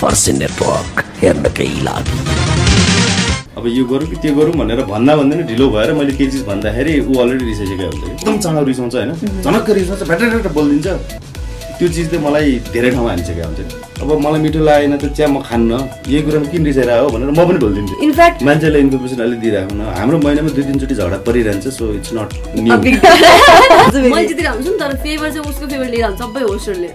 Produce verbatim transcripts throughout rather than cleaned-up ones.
First network हेर्नकै लागि अब यो गरौँ कि त्यो गरौँ भनेर भन्दा भन्दैन ढिलो भएर मैले केही चिज भन्दाखेरि ऊ अलरेडी रिसाइसकेको हुन्छ एकदम चाँडो रिसाउँछ होइन झनक्क रिसाउँछ भ्याटाट बोलिदिन्छ त्यो चिजले मलाई धेरै ठाउँमा हानिसकेको हुन्छ अब मलाई मिठो लागेन त चिया म खान्न यही कुरामा किन रिसाइरहेको हो भनेर म पनि भनिदिन्छु इनफ्याक्ट मान्छेलाई इन्फर्मेसन अलिक दिइराख्नु हाम्रो महिनामा दुई तिनचोटि झगडा परिरहन्छ सो इट्स नट न्यू मैले जितिरहेको हुन्छु नि तर फेभर चाहिँ उसको फेभर लिइरहन्छ सबै होस्टरले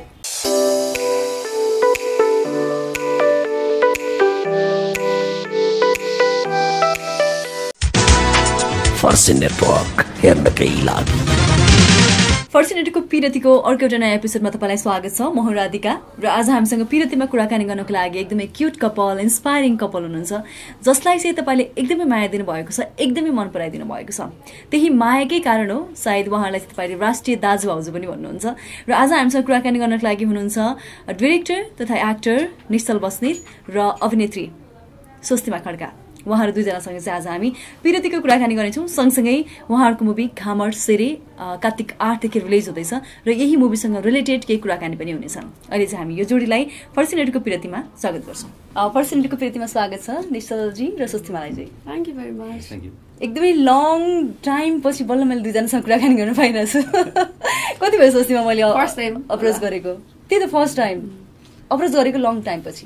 फर्स्ट नेटवर्क हेर्नकै लागि फर्स्ट नेटवर्कको पिरतीको अर्को एउटा नयाँ एपिसोडमा तपाईँलाई स्वागत छ म हुँ राधिका र आज हामीसँग पिरतीमा कुराकानी गर्नको लागि एकदमै क्युट कपल इन्स्पायरिङ कपल हुनुहुन्छ जसलाई चाहिँ तपाईँले एकदमै माया दिनुभएको छ एकदमै मन पराइदिनु भएको छ त्यही मायाकै कारण हो सायद उहाँलाई तपाईँले राष्ट्रिय दाजु भाउजू पनि भन्नुहुन्छ र आज हामीसँग कुराकानी गर्नको लागि हुनुहुन्छ डिरेक्टर तथा एक्टर निश्चल बस्नेत र अभिनेत्री स्वस्तिमा खड्का उहाँहरू दुईजनासँग चाहिँ आज हामी पिरतीको कुराकानी गर्नेछौँ सँगसँगै उहाँहरूको मुभी घामर सेरे कार्तिक आठदेखि रिलिज हुँदैछ र यही मुभीसँग रिलेटेड केही कुराकानी पनि हुनेछ अहिले चाहिँ हामी यो जोडीलाई फर्स्ट नेटको पिरतीमा स्वागत गर्छौँ फर्स्ट नेटको पिरतीमा स्वागत छ निश्चलजी र स्वस्तिमालाई चाहिँ थ्याङ्क यू भेरी मच एकदमै लङ टाइम पछि बल्ल मैले दुईजनासँग कुराकानी गर्न पाइरहेको छु कति भयो स्वस्तिमा मैले फर्स्ट टाइम अप्रोच गरेको त्यही त फर्स्ट टाइम अप्रोच गरेको लङ टाइम पछि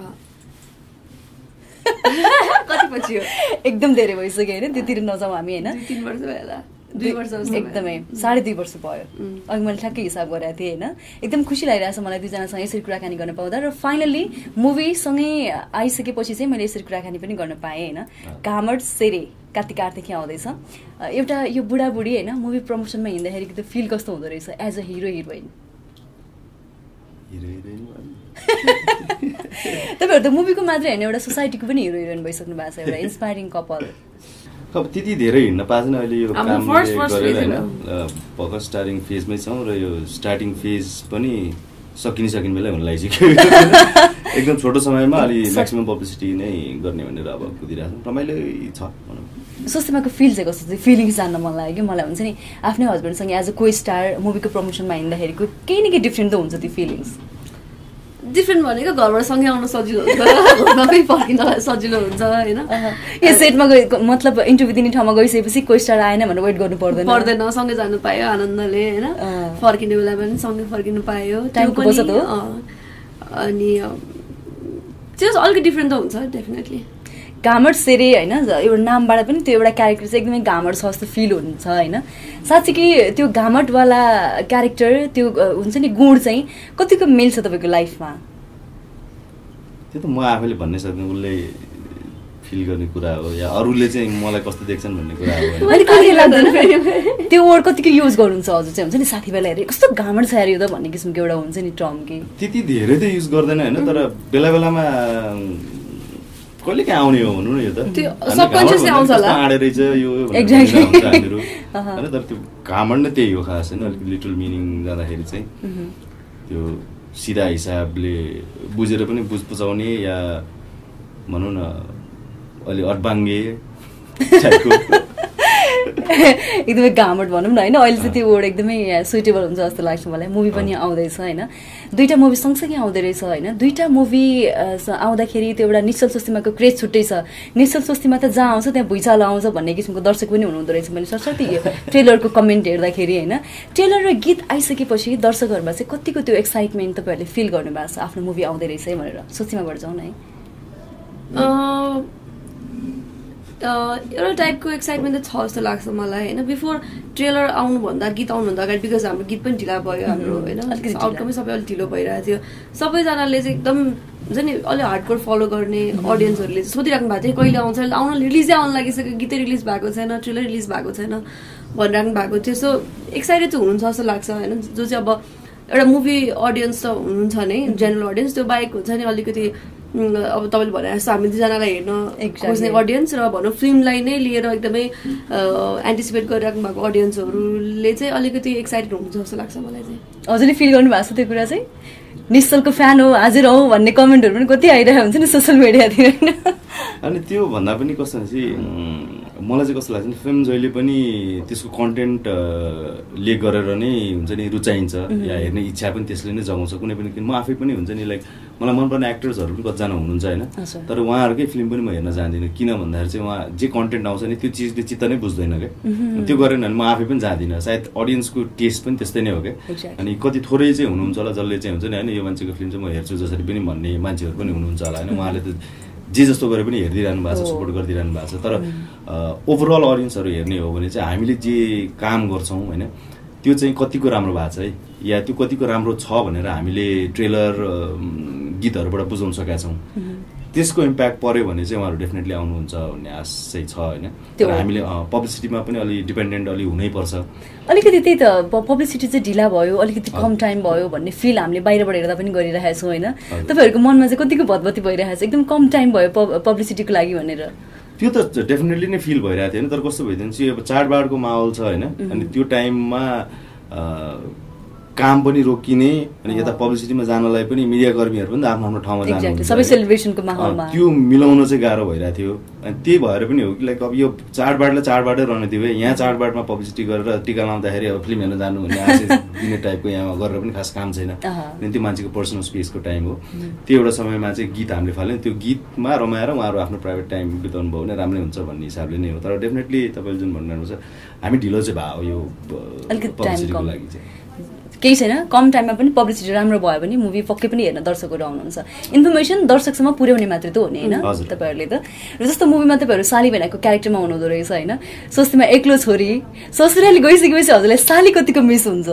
कति पछि हो एकदम धेरै भइसक्यो होइन त्योतिर नजाउँ हामी होइन तीन वर्ष भयो होला दुई वर्ष एकदमै साढे दुई वर्ष भयो अघि मैले ठ्याक्कै हिसाब गरेको थिएँ होइन एकदम खुसी लागिरहेको छ मलाई दुईजनासँग यसरी कुराकानी गर्न पाउँदा र फाइनल्ली मुभीसँगै आइसकेपछि चाहिँ मैले यसरी कुराकानी पनि गर्न पाएँ होइन घामर सेरे कार्तिक आठदेखि आउँदैछ एउटा यो बुढाबुढी होइन मुभी प्रमोसनमा हिँड्दाखेरि त्यो फिल कस्तो हुँदो रहेछ एज अ हिरो हिरोइन तपाईँहरू त मुभीको मात्रै होइन एउटा सोसाइटीको पनि हिरो हिरोइन भइसक्नु भएको छ एउटा इन्सपायरिङ कपल अब त्यति धेरै हिँड्न पाएको छैन अहिले यो कामले गरेर होइन भर्खर स्टार्टिङ फेजमै छौँ र यो स्टार्टिङ फेज पनि सकिने सकिने बेला हुन लागिसक्यो एकदम छोटो समयमा अलि म्याक्सिमम पब्लिसिटी नै गर्ने भनेर अब कुदिरहेको छौँ रमाइलो छ भनौँ स्वस्तिमाको फिल चाहिँ कस्तो थियो फिलिङ्स जान्न मन लाग्यो कि मलाई हुन्छ नि आफ्नै हस्बेन्डसँग एज अ को स्टार मुभीको प्रमोसनमा हिँड्दाखेरिको केही न केही डिफ्रेन्ट त हुन्छ त्यो फिलिङ्स डिफ्रेन्ट भनेको घरबाट सँगै आउन सजिलो हुन्छ घरमै फर्किनलाई सजिलो हुन्छ होइन यो सेटमा गए मतलब इन्टरभ्यू दिने ठाउँमा गइसकेपछि कोही स्टार आएन भनेर वेट गर्नु पर्दैन पर्दैन सँगै जानु पायो आनन्दले होइन फर्किने बेला पनि सँगै फर्किनु पायो टाइमको बचत हो अनि त्यो अलिकति डिफ्रेन्ट त हुन्छ डेफिनेटली घामर सेरे होइन एउटा नामबाट पनि त्यो एउटा क्यारेक्टर चाहिँ एकदमै घामर छ जस्तो फिल हुन्छ होइन साँच्चै कि त्यो घामटवाला क्यारेक्टर त्यो हुन्छ नि गुण चाहिँ कतिको मिल्छ तपाईँको लाइफमा त्यो त म आफैले भन्नै सक्दिनँ उसले फिल गर्ने कुरा हो या अरूले चाहिँ मलाई कस्तो देख्छन् भन्ने कुरा हो अहिले कहिले लाग्दैन त्यो वर्ड कतिको युज गर्नुहुन्छ हजुर चाहिँ हुन्छ नि साथीभाइलाई हेरेर कस्तो घामट छ यार यो त भन्ने किसिमको एउटा हुन्छ नि टर्म कि त्यति धेरै त युज गर्दैन होइन तर बेला बेलामा कहिले काहीँ आउने हो भन्नु न यो त सबकन्सियसली आउँछ होला आडे रहेछ यो हामीहरू होइन तर त्यो घामट नै त्यही हो खास होइन अलिक लिटल मिनिङ जाँदाखेरि चाहिँ त्यो सिधा हिसाबले बुझेर पनि बुझ बुझाउने या भनौँ न अलि अड्बाङ्गे एकदमै घामट भनौँ न होइन अहिले चाहिँ त्यो वर्ड एकदमै सुइटेबल हुन्छ जस्तो लाग्छ मलाई मुभी पनि आउँदैछ होइन दुईवटा मुभी सँगसँगै आउँदो रहेछ होइन दुईवटा मुभी आउँदाखेरि त्यो एउटा निश्चल स्वस्तिमाको क्रेज छुट्टै छ निश्चल स्वस्तिमा त जहाँ आउँछ त्यहाँ भुइँचालो आउँछ भन्ने किसिमको दर्शक पनि हुनुहुँदो रहेछ मैले सरस्वती यो ट्रेलरको कमेन्ट हेर्दाखेरि होइन ट्रेलर र गीत आइसकेपछि दर्शकहरूमा चाहिँ कतिको त्यो एक्साइटमेन्ट तपाईँहरूले फिल गर्नुभएको छ आफ्नो मुभी आउँदै रहेछ है भनेर स्वस्तिमाबाट जाउँ न है एउटा टाइपको एक्साइटमेन्ट त छ जस्तो लाग्छ मलाई होइन बिफोर ट्रेलर आउनुभन्दा गीत आउनुभन्दा अगाडि बिकज हाम्रो गीत पनि ढिला भयो हाम्रो होइन आउटकमै सबै अलिक ढिलो भइरहेको थियो सबैजनाले चाहिँ एकदम हुन्छ नि अलिक हार्डकोर फलो गर्ने अडियन्सहरूले सोधिराख्नु भएको थियो कहिले आउँछ आउन रिलिजै आउनु लागिसक्यो गीतै रिलिज भएको छैन ट्रेलर रिलिज भएको छैन भनिराख्नु भएको थियो सो एक्साइटेड चाहिँ हुनुहुन्छ जस्तो लाग्छ होइन जो चाहिँ अब एउटा मुभी अडियन्स त हुनुहुन्छ नै जेनरल अडियन्स त्यो बाहेक हुन्छ नि अलिकति अब तपाईँले भने जस्तो हामी दुईजनालाई हेर्न खोज्ने अडियन्स र भनौँ फिल्मलाई नै लिएर एकदमै एन्टिसिपेट गरिराख्नु भएको अडियन्सहरूले चाहिँ अलिकति एक्साइटेड हुन्छ जस्तो लाग्छ मलाई चाहिँ हजुरले फिल गर्नु भएको छ त्यो कुरा चाहिँ निश्चलको फ्यान हो हाजिर हौ भन्ने कमेन्टहरू पनि कति आइरहेको हुन्छ नि सोसियल मिडियातिर होइन अनि त्यो भन्दा पनि कस्तो भने मलाई चाहिँ कस्तो लाग्छ नि फिल्म जहिले पनि त्यसको कन्टेन्ट ले गरेर नै हुन्छ नि रुचाइन्छ या हेर्ने इच्छा पनि त्यसले नै जगाउँछ कुनै पनि म आफै पनि हुन्छ नि लाइक मलाई मनपर्ने एक्टर्सहरू पनि कतिजना हुनुहुन्छ होइन तर उहाँहरूकै फिल्म पनि म हेर्न जान्दिनँ किन भन्दाखेरि चाहिँ उहाँ जे कन्टेन्ट आउँछ नि त्यो चिजले चित्त नै बुझ्दैन क्या त्यो गरेन भने म आफै पनि जाँदिनँ सायद अडियन्सको टेस्ट पनि त्यस्तै नै हो क्या अनि कति थोरै चाहिँ हुनुहुन्छ होला जसले चाहिँ हुन्छ नि होइन यो मान्छेको फिल्म चाहिँ म हेर्छु जसरी पनि भन्ने मान्छेहरू पनि हुनुहुन्छ होला होइन उहाँले त जे जस्तो गरे पनि हेरिदिइरहनु भएको छ सपोर्ट गरिदिइरहनु भएको छ तर ओभरअल अडियन्सहरू हेर्ने हो भने चाहिँ हामीले जे काम गर्छौँ होइन त्यो चाहिँ कतिको राम्रो भएको छ है या त्यो कतिको राम्रो छ भनेर हामीले ट्रेलर गीतहरूबाट बुझाउन सकेका छौँ त्यसको इम्प्याक्ट पर्यो भने चाहिँ उहाँहरू डेफिनेटली आउनुहुन्छ भन्ने आश चाहिँ छ होइन तर हामीले पब्लिसिटीमा पनि अलि डिपेन्डेन्ट अलि हुनैपर्छ अलिकति त्यही त पब्लिसिटी चाहिँ ढिला भयो अलिकति कम टाइम भयो भन्ने फिल हामीले बाहिरबाट हेर्दा पनि गरिरहेको छौँ होइन तपाईँहरूको मनमा चाहिँ कतिको भतभती भइरहेको छ एकदम कम टाइम भयो पब्लिसिटीको लागि भनेर त्यो त डेफिनेटली नै फिल भइरहेको थियो होइन तर कस्तो भइदियो भने चाहिँ अब चाडबाडको माहौल छ होइन अनि त्यो टाइममा काम पनि रोकिने अनि यता पब्लिसिटीमा जानलाई पनि मिडिया कर्मीहरू पनि आफ्नो आफ्नो ठाउँमा जानु सबै सेलिब्रेसनको माहौलमा त्यो मिलाउन चाहिँ गाह्रो भइरहेको थियो अनि त्यही भएर पनि हो कि लाइक अब यो चाडबाडलाई चाडबाडै रहने थियो यहाँ चाडबाडमा पब्लिसिटी गरेर टिका लाउँदाखेरि अब फिल्म हेर्न जानु भन्ने आशा दिने टाइपको यहाँ गरेर पनि खास काम छैन अनि त्यो मान्छेको पर्सनल स्पेसको टाइम हो त्यो एउटा समयमा चाहिँ गीत हामीले फाल्यौँ त्यो गीतमा रमाएर उहाँहरू आफ्नो प्राइभेट टाइम बिताउनु भयो भने राम्रै हुन्छ भन्ने हिसाबले नै हो तर डेफिनेटली तपाईँले जुन भन्नुहुन्छ हामी ढिलो चाहिँ भयो यो पब्लिसिटीको लागि चाहिँ केही छैन कम टाइममा पनि पब्लिसिटी राम्रो भयो भने मुभी पक्कै पनि हेर्न दर्शकहरू आउनुहुन्छ इन्फर्मेसन दर्शकसम्म पुर्याउने मात्रै त हो नि होइन तपाईँहरूले त र जस्तो मुभीमा तपाईँहरू साली भेनाको क्यारेक्टरमा हुनुहुँदो रहेछ होइन स्वस्तिमा एक्लो छोरी ससुराली गइसकेपछि हजुरलाई साली कतिको मिस हुन्छ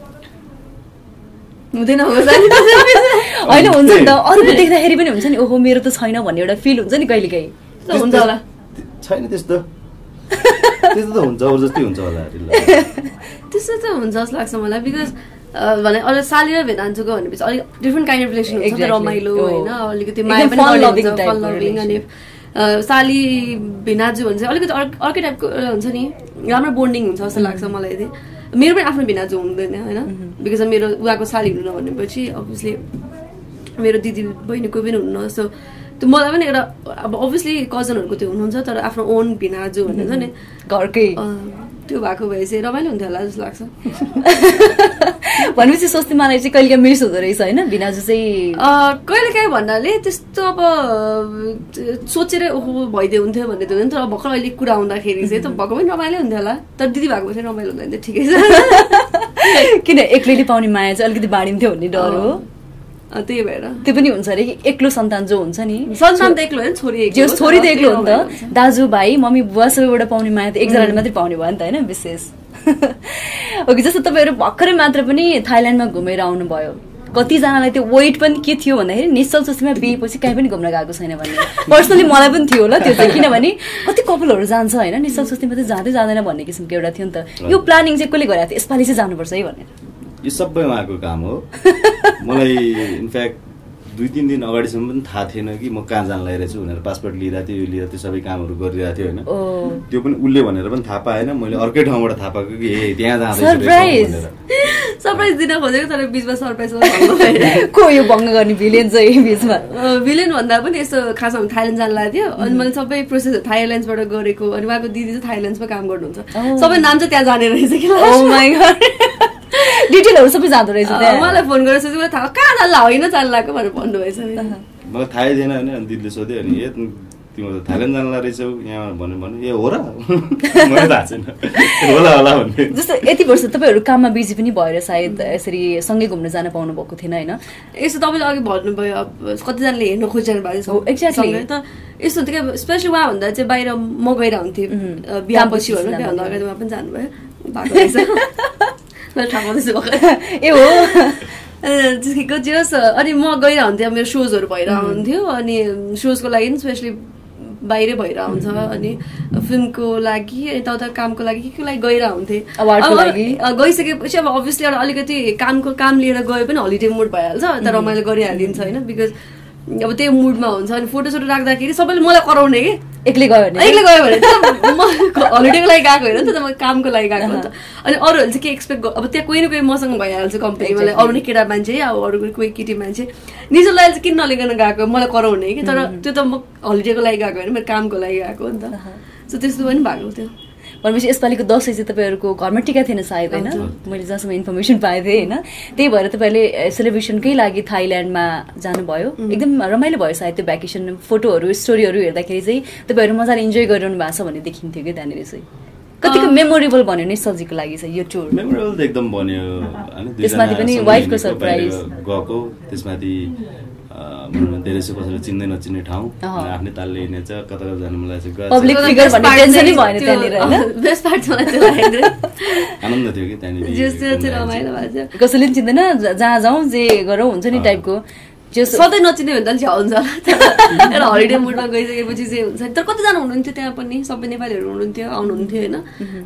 हुँदैन होइन हुन्छ नि त अरूको देख्दाखेरि पनि हुन्छ नि ओहो मेरो त छैन भन्ने एउटा फिल हुन्छ नि कहिले काहीँ हुन्छ होला छैन त्यस्तो त्यस्तो त हुन्छ जस्तै हुन्छ होला त्यस्तो त हुन्छ जस्तो लाग्छ मलाई बिकज भने अरू साली र भेनान्चुको भनेपछि अलिक डिफ्रेन्ट काइन्ड अफ रिलेसन हुन्छ रमाइलो होइन अलिकति माया पनि फन लभिङ अनि साली भेनाजु भने चाहिँ अलिकति अर्कै टाइपको हुन्छ नि राम्रो बोन्डिङ हुन्छ जस्तो लाग्छ मलाई चाहिँ मेरो पनि आफ्नो भेनाजु हुँदैन होइन बिकज मेरो उहाँको साली हुनु भनेपछि अभियसली मेरो दिदी बहिनी कोही पनि हुन्न सो त्यो मलाई पनि एउटा अब अभियसली कजनहरूको त्यो हुनुहुन्छ तर आफ्नो ओन भिनाजु भन्ने नि घरकै त्यो भएको भए चाहिँ रमाइलो हुन्थ्यो होला जस्तो लाग्छ भनेपछि स्वस्तिमालाई चाहिँ कहिले काहीँ मिस हुँदो रहेछ होइन भिनाजु चाहिँ कहिले काहीँ भन्नाले त्यस्तो अब सोचेरै ओहो भइदियो हुन्थ्यो भन्ने त हुँदैन तर भर्खर अहिले कुरा आउँदाखेरि चाहिँ त भएको पनि रमाइलो हुन्थ्यो होला तर दिदी भएको चाहिँ रमाइलो हुँदैन थियो ठिकै छ किन एक्लैले पाउने माया चाहिँ अलिकति बाँडिन्थ्यो भन्ने डर हो त्यही भएर त्यो पनि हुन्छ अरे कि एक्लो सन्तान जो हुन्छ नि सन्तान त एक्लो होइन छोरी छोरी त एक्लो हो नि त दाजु भाइ मम्मी बुवा सबैबाट पाउने माया त एकजनाले मात्रै पाउने भयो नि त होइन विशेष ओके जस्तो तपाईँहरू भर्खरै मात्र पनि थाइल्यान्डमा घुमेर आउनुभयो कतिजनालाई त्यो वेट पनि के थियो भन्दाखेरि निश्चल सुस्तीमा बिहेपछि कहीँ पनि घुम्न गएको छैन भन्ने पर्सनली मलाई पनि थियो होला त्यो चाहिँ किनभने कति कपलहरू जान्छ होइन निश्चल सुस्तीमा चाहिँ जाँदै जाँदैन भन्ने किसिमको एउटा थियो नि त यो प्लानिङ चाहिँ कसले गरेको थियो यसपालि चाहिँ जानुपर्छ है भनेर यो सबै उहाँको काम हो मलाई इनफ्याक्ट दुई तिन दिन अगाडिसम्म पनि थाहा थिएन कि म कहाँ जान लागिरहेको छु भनेर पासपोर्ट लिइरहेको थियो यो लिएर त्यो सबै कामहरू गरिरहेको थियो होइन त्यो पनि उसले भनेर पनि थाहा पाएन मैले अर्कै ठाउँबाट थाहा पाएको कि ए त्यहाँ जाँदैछु सरप्राइज दिन खोजेको तर बिचमा सरप्राइज को यो भङ्ग गर्ने भिलेन चाहिँ बिचमा भिलेन भन्दा पनि यस्तो खासमा थाइल्यान्ड जान लागेको थियो अनि मैले सबै प्रोसेस थाइल्यान्डबाट गरेको अनि उहाँको दिदी चाहिँ थाइल्यान्डमा काम गर्नुहुन्छ सबै नाम चाहिँ त्यहाँ जाने रहेछ कि ओ माइ गॉड डिटेलहरू सबै जाँदो रहेछ मलाई फोन गरेर सोचेको थाहा कहाँ जान्ला होइन जान्लाको भनेर भन्नुभएछ मलाई थाहै थिएन होइन अनि दिदीले सोध्यो अनि ए तिम्रो त थाइल्यान्ड जान्ला रहेछौ यहाँ भन्नु भन्नु ए हो र मलाई थाहा छैन होला होला भन्ने जस्तो यति वर्ष तपाईँहरू काममा बिजी पनि भएर सायद यसरी सँगै घुम्न जान पाउनु भएको थिएन होइन यस्तो तपाईँले अघि भन्नुभयो अब कतिजनाले हेर्न खोजिरहनु भएको छ एक्ज्याक्टली त यस्तो हुन्छ क्या स्पेसली उहाँ भन्दा चाहिँ बाहिर म गएर हुन्थेँ बिहापछि भनौँ बिहाभन्दा अगाडि उहाँ पनि जानुभयो भएको रहेछ ए हो जे होस् अनि म गएर हुन्थेँ मेरो सोजहरू भएर हुन्थ्यो अनि सोजको लागि पनि स्पेसली बाहिरै भएर आउँछ अनि फिल्मको लागि यताउता कामको लागि के को लागि गएर हुन्थेँ गइसकेपछि अब अभियसली एउटा अलिकति कामको काम लिएर गयो पनि हलिडे मुड भइहाल्छ तर रमाइलो गरिहालिन्छ होइन बिकज अब त्यही मुडमा हुन्छ अनि फोटोसोटो राख्दाखेरि सबैले मलाई कराउने कि एक्लै गयो भने एक्लै गयो भने म हलिडेको लागि गएको होइन नि त म कामको लागि गएको हुन्छ अनि अरूहरूले चाहिँ के एक्सपेक्ट अब त्यहाँ कोही न कोही मसँग भइहाल्छ कम्पनीमा अरू नै केटा मान्छे अब अरू कोही केटी मान्छे निजलाई चाहिँ किन नलिकन गएको मलाई कराउने कि तर त्यो त म हलिडेको लागि गएको होइन मेरो कामको लागि गएको हो नि त सो त्यस्तो पनि भएको थियो। भनेपछि यसपालिको दसैँ चाहिँ तपाईँहरूको घरमा टिका थिएन सायद होइन, मैले जहाँसम्म इन्फर्मेसन पाएको थिएँ होइन, त्यही भएर तपाईँले सेलिब्रेसनकै लागि थाइल्यान्डमा जानुभयो, एकदम रमाइलो भयो सायद त्यो भ्याकेसन। फोटोहरू स्टोरीहरू हेर्दाखेरि चाहिँ तपाईँहरू मजाले इन्जोय गरिरहनु भएको छ भन्ने देखिन्थ्यो कि त्यहाँनिर चाहिँ। कतिको मेमोरेबल भन्यो नि सब्जीको लागि चाहिँ यो टुर? मेमोरेबल त एकदम बन्यो हैन, त्यसमाथि पनि वाइफको सरप्राइज गएको, त्यसमाथि धेरै जसो कसैले चिन्दै नचिन्ने ठाउँ, आफ्नै तालले हिँडेछ, कता कता जानु मलाई चाहिँ पब्लिक फिगर भन्ने टेन्सनै भएन त्यहाँनिर हैन। बेस्ट पार्ट मलाई त्यो लाग्यो, आनन्द थियो कि त्यहाँनिर, जस्तो चाहिँ रमाइलो भएको थियो। कसैले पनि चिन्दैन, जहाँ जाउँ जे गरौँ हुन्छ नि टाइपको। सधैँ नचिन्ने भने त अलिक हुन्छ होला, एउटा हलिडे मुडमा गइसकेपछि चाहिँ हुन्छ। तर कतिजना हुनुहुन्थ्यो त्यहाँ पनि, सबै नेपालीहरू हुनुहुन्थ्यो, आउनुहुन्थ्यो होइन।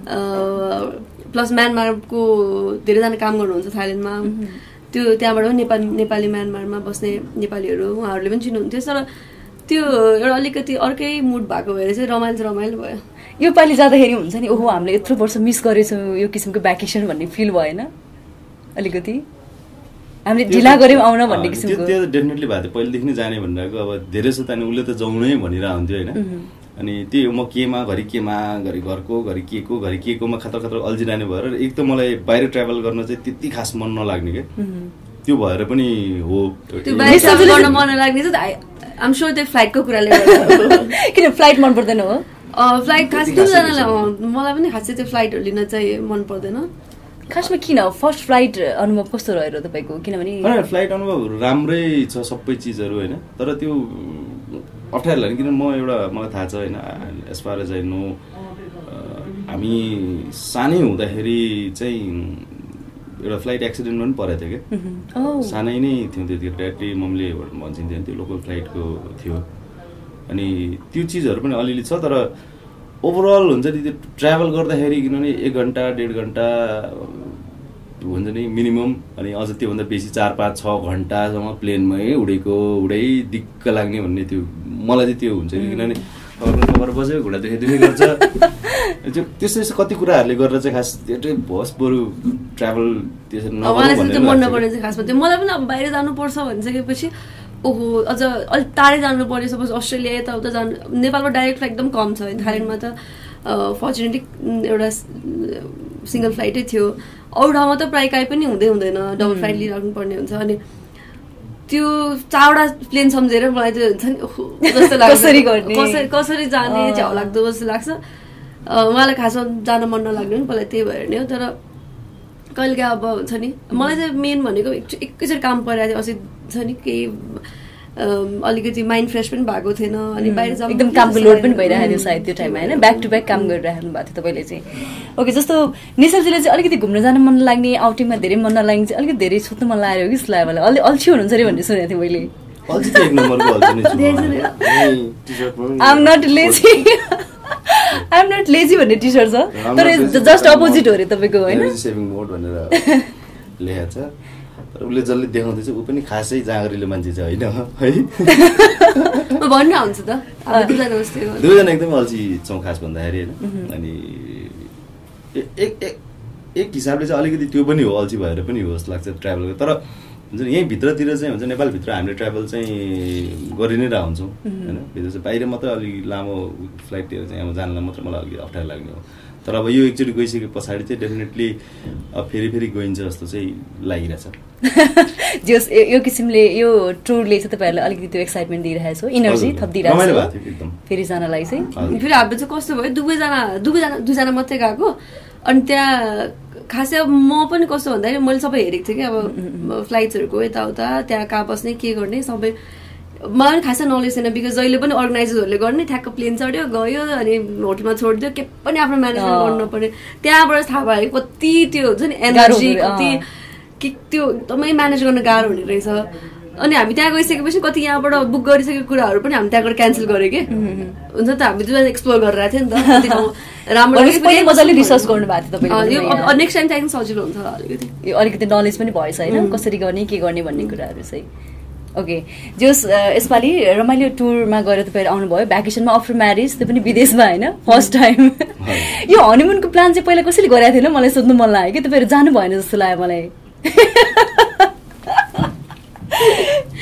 प्लस म्यानमारको धेरैजना काम गर्नुहुन्छ थाइल्यान्डमा, त्यो त्यहाँबाट पनि नेपाली नेपाली म्यानमारमा बस्ने नेपालीहरू उहाँहरूले पनि चिन्नुहुन्थ्यो। तर त्यो एउटा अलिकति अर्कै मुड भएको भएर चाहिँ रमाइलो चाहिँ रमाइलो भयो। यो पालि जाँदाखेरि हुन्छ नि ओहो हामीले यत्रो वर्ष मिस गरेछौँ यो किसिमको भ्याकेसन भन्ने फिल भएन अलिकति? हामीले ढिला गऱ्यौँ आउन भन्ने किसिमको? त्यो डेफिनेटली भएको थियो, पहिलेदेखि नै जाने भनेर अब धेरै जस्तो त्यहाँदेखि उसले त जाउँ नै भनिरहेको हुन्थ्यो होइन। अनि त्यही हो, म केमा घरि केमा घरि घरको घरि के को घरि के कोमा खतरा खतरा अल्झिरहने भएर एक त मलाई बाहिर ट्राभल गर्न चाहिँ त्यति खास मन नलाग्ने क्या, त्यो भएर पनि हो। त्यो बाहिर ट्राभल गर्न मन नलाग्ने चाहिँ आइएम स्योर त्यो फ्लाइटको कुराले गर्दा। किन फ्लाइट मन पर्दैन हो? फ्लाइट खास दुईजनालाई मलाई पनि खासै त्यो फ्लाइटहरू लिन चाहिँ मन पर्दैन। खासमा किन? फर्स्ट फ्लाइट अनुभव कस्तो रह्यो तपाईँको? किनभने फ्लाइट अनुभव राम्रै छ सबै चिजहरू होइन, तर त्यो अप्ठ्यारो लाग्यो किन म एउटा मलाई थाहा छ होइन, as far as I know हामी सानै हुँदाखेरि चाहिँ एउटा फ्लाइट एक्सिडेन्ट पनि परेको थियो क्या, सानै नै थियो त्यतिखेर, ड्याडी मम्मीले भन्छन्थ्यो त्यो लोकल फ्लाइटको थियो। अनि त्यो चिजहरू पनि अलिअलि छ, तर ओभरअल हुन्छ नि त्यो ट्राभल गर्दाखेरि किनभने एक घन्टा डेढ घन्टा हुन्छ नि मिनिमम, अनि अझ त्योभन्दा बेसी चार पाँच छ घन्टासम्म प्लेनमै उडेको उडै दिक्क लाग्ने भन्ने त्यो मलाई चाहिँ त्यो हुन्छ कि, किनभने खबर बस्यो घुँडा दुखे दुखे गर्छ, त्यस्तो यस्तो कति कुराहरूले गरेर चाहिँ खास त्यो बस बरु ट्राभल त्यसरी मन नपर्ने चाहिँ खासमा त्यो मलाई पनि। अब बाहिर जानुपर्छ भनिसकेपछि ओहो अझ अलिक टाढै जानु पर्यो, सपोज अस्ट्रेलिया यताउता जानु, नेपालमा डाइरेक्ट फ्लाइट एकदम कम छ, थाइल्यान्डमा त फर्चुनेटली एउटा सिङ्गल फ्लाइटै थियो, अरू ठाउँमा त प्रायः काहीँ पनि हुँदै हुँदैन, डबल फ्लाइट लिइराख्नु पर्ने हुन्छ। अनि त्यो चारवटा प्लेन सम्झेर मलाई त्यो हुन्छ नि जस्तो लाग्छ, कसरी कसरी जाने झ्याउ लाग्दो जस्तो लाग्छ। उहाँलाई खासमा जान मन नलाग्ने पनि पहिला त्यही भएर नै हो। तर कहिले अब हुन्छ नि मलाई चाहिँ मेन भनेको एकैचोटि काम परिरहेको थियो, अझै छ नि केही अलिकति माइन्ड फ्रेस पनि भएको थिएन, अनि बाहिर जानु एकदम कामको लोड पनि भइरहेको थियो सायद त्यो टाइममा होइन, ब्याक टु ब्याक काम गरिराख्नु भएको थियो तपाईँले चाहिँ। ओके, जस्तो निशलजीले चाहिँ अलिकति घुम्न जान मन लाग्ने, आउटिङमा धेरै मन नलाग्ने चाहिँ अलिकति धेरै सुत्नु मन लागेको कि जस्तो लाग्यो मलाई, अलि अल्छी हुनुहुन्छ अरे भन्ने सुनेको थिएँ मैले। I'm not lazy, I'm not lazy भन्ने टी सर्ट छ, तर जस्ट अपोजिट हो अरे तपाईँको होइन, सेभिङ मोड भनेर लेखेको छ। तर उसले जसले देखाउँदैछ ऊ पनि खासै जाँगरिलो मान्छे चाहिँ होइन है, भन्नु आउँछ त दुईजना एकदमै अल्छी छौँ खास भन्दाखेरि होइन। अनि एक एक हिसाबले चाहिँ अलिकति त्यो पनि हो, अल्छी भएर पनि हो जस्तो लाग्छ ट्राभल। तर हुन्छ नि यहीँ भित्रतिर चाहिँ हुन्छ नेपालभित्र हामीले ट्राभल चाहिँ गरि नै रहन्छौँ होइन, भित्र चाहिँ बाहिर मात्रै अलिक लामो फ्लाइटतिर चाहिँ अब जानलाई मात्रै मलाई अलिक अप्ठ्यारो लाग्ने हो। तर अब यो एकचोटि गइसके पछाडि चाहिँ डेफिनेटली अब फेरि फेरि गइन्छ जस्तो चाहिँ लागिरहेछ। जस यो किसिमले यो टुरले चाहिँ तपाईँहरूलाई अलिकति त्यो एक्साइटमेन्ट दिइरहेको छ, इनर्जी थपिदिइरहेको छ फेरि जानलाई चाहिँ। फेरि हाम्रो चाहिँ कस्तो भयो, दुवैजना दुवैजना दुईजना मात्रै गएको, अनि त्यहाँ खासै अब म पनि कस्तो भन्दाखेरि मैले सबै हेरेको थिएँ कि अब फ्लाइट्सहरूको यताउता त्यहाँ कहाँ बस्ने के गर्ने सबै मलाई पनि खासै नलेज छैन, बिकज जहिले पनि अर्गनाइजरहरूले गर्ने ठ्याक्क प्लेन चढ्यो गयो अनि होटलमा छोडिदियो, के पनि आफ्नो म्यानेजमेन्ट गर्नु नपर्ने। त्यहाँबाट थाहा भयो कति त्यो हुन्छ नि एनर्जी कति के त्यो एकदमै म्यानेज गर्न गाह्रो हुने रहेछ। अनि हामी त्यहाँ गइसकेपछि कति यहाँबाट बुक गरिसकेको कुराहरू पनि हामी त्यहाँबाट क्यान्सल गऱ्यो कि, हुन्छ त हामी दुईजना एक्सप्लोर गरिरहेको थियो नि त, राम्रो मजाले रिसर्च गर्नु भएको थियो तपाईँले। यो नेक्स्ट टाइम चाहिँ सजिलो हुन्छ अलिकति, यो अलिकति नलेज पनि भएछ होइन कसरी गर्ने के गर्ने भन्ने कुराहरू चाहिँ। ओके, जस यसपालि रमाइलो टुरमा गएर तपाईँ आउनुभयो भ्याकेसनमा आफ्टर म्यारिज, त्यो पनि विदेशमा होइन फर्स्ट टाइम। यो हनीमुनको प्लान चाहिँ पहिला कसैले गरेको थिएन मलाई सोध्नु मन लाग्यो कि, तपाईँहरू जानु भएन जस्तो लाग्यो मलाई।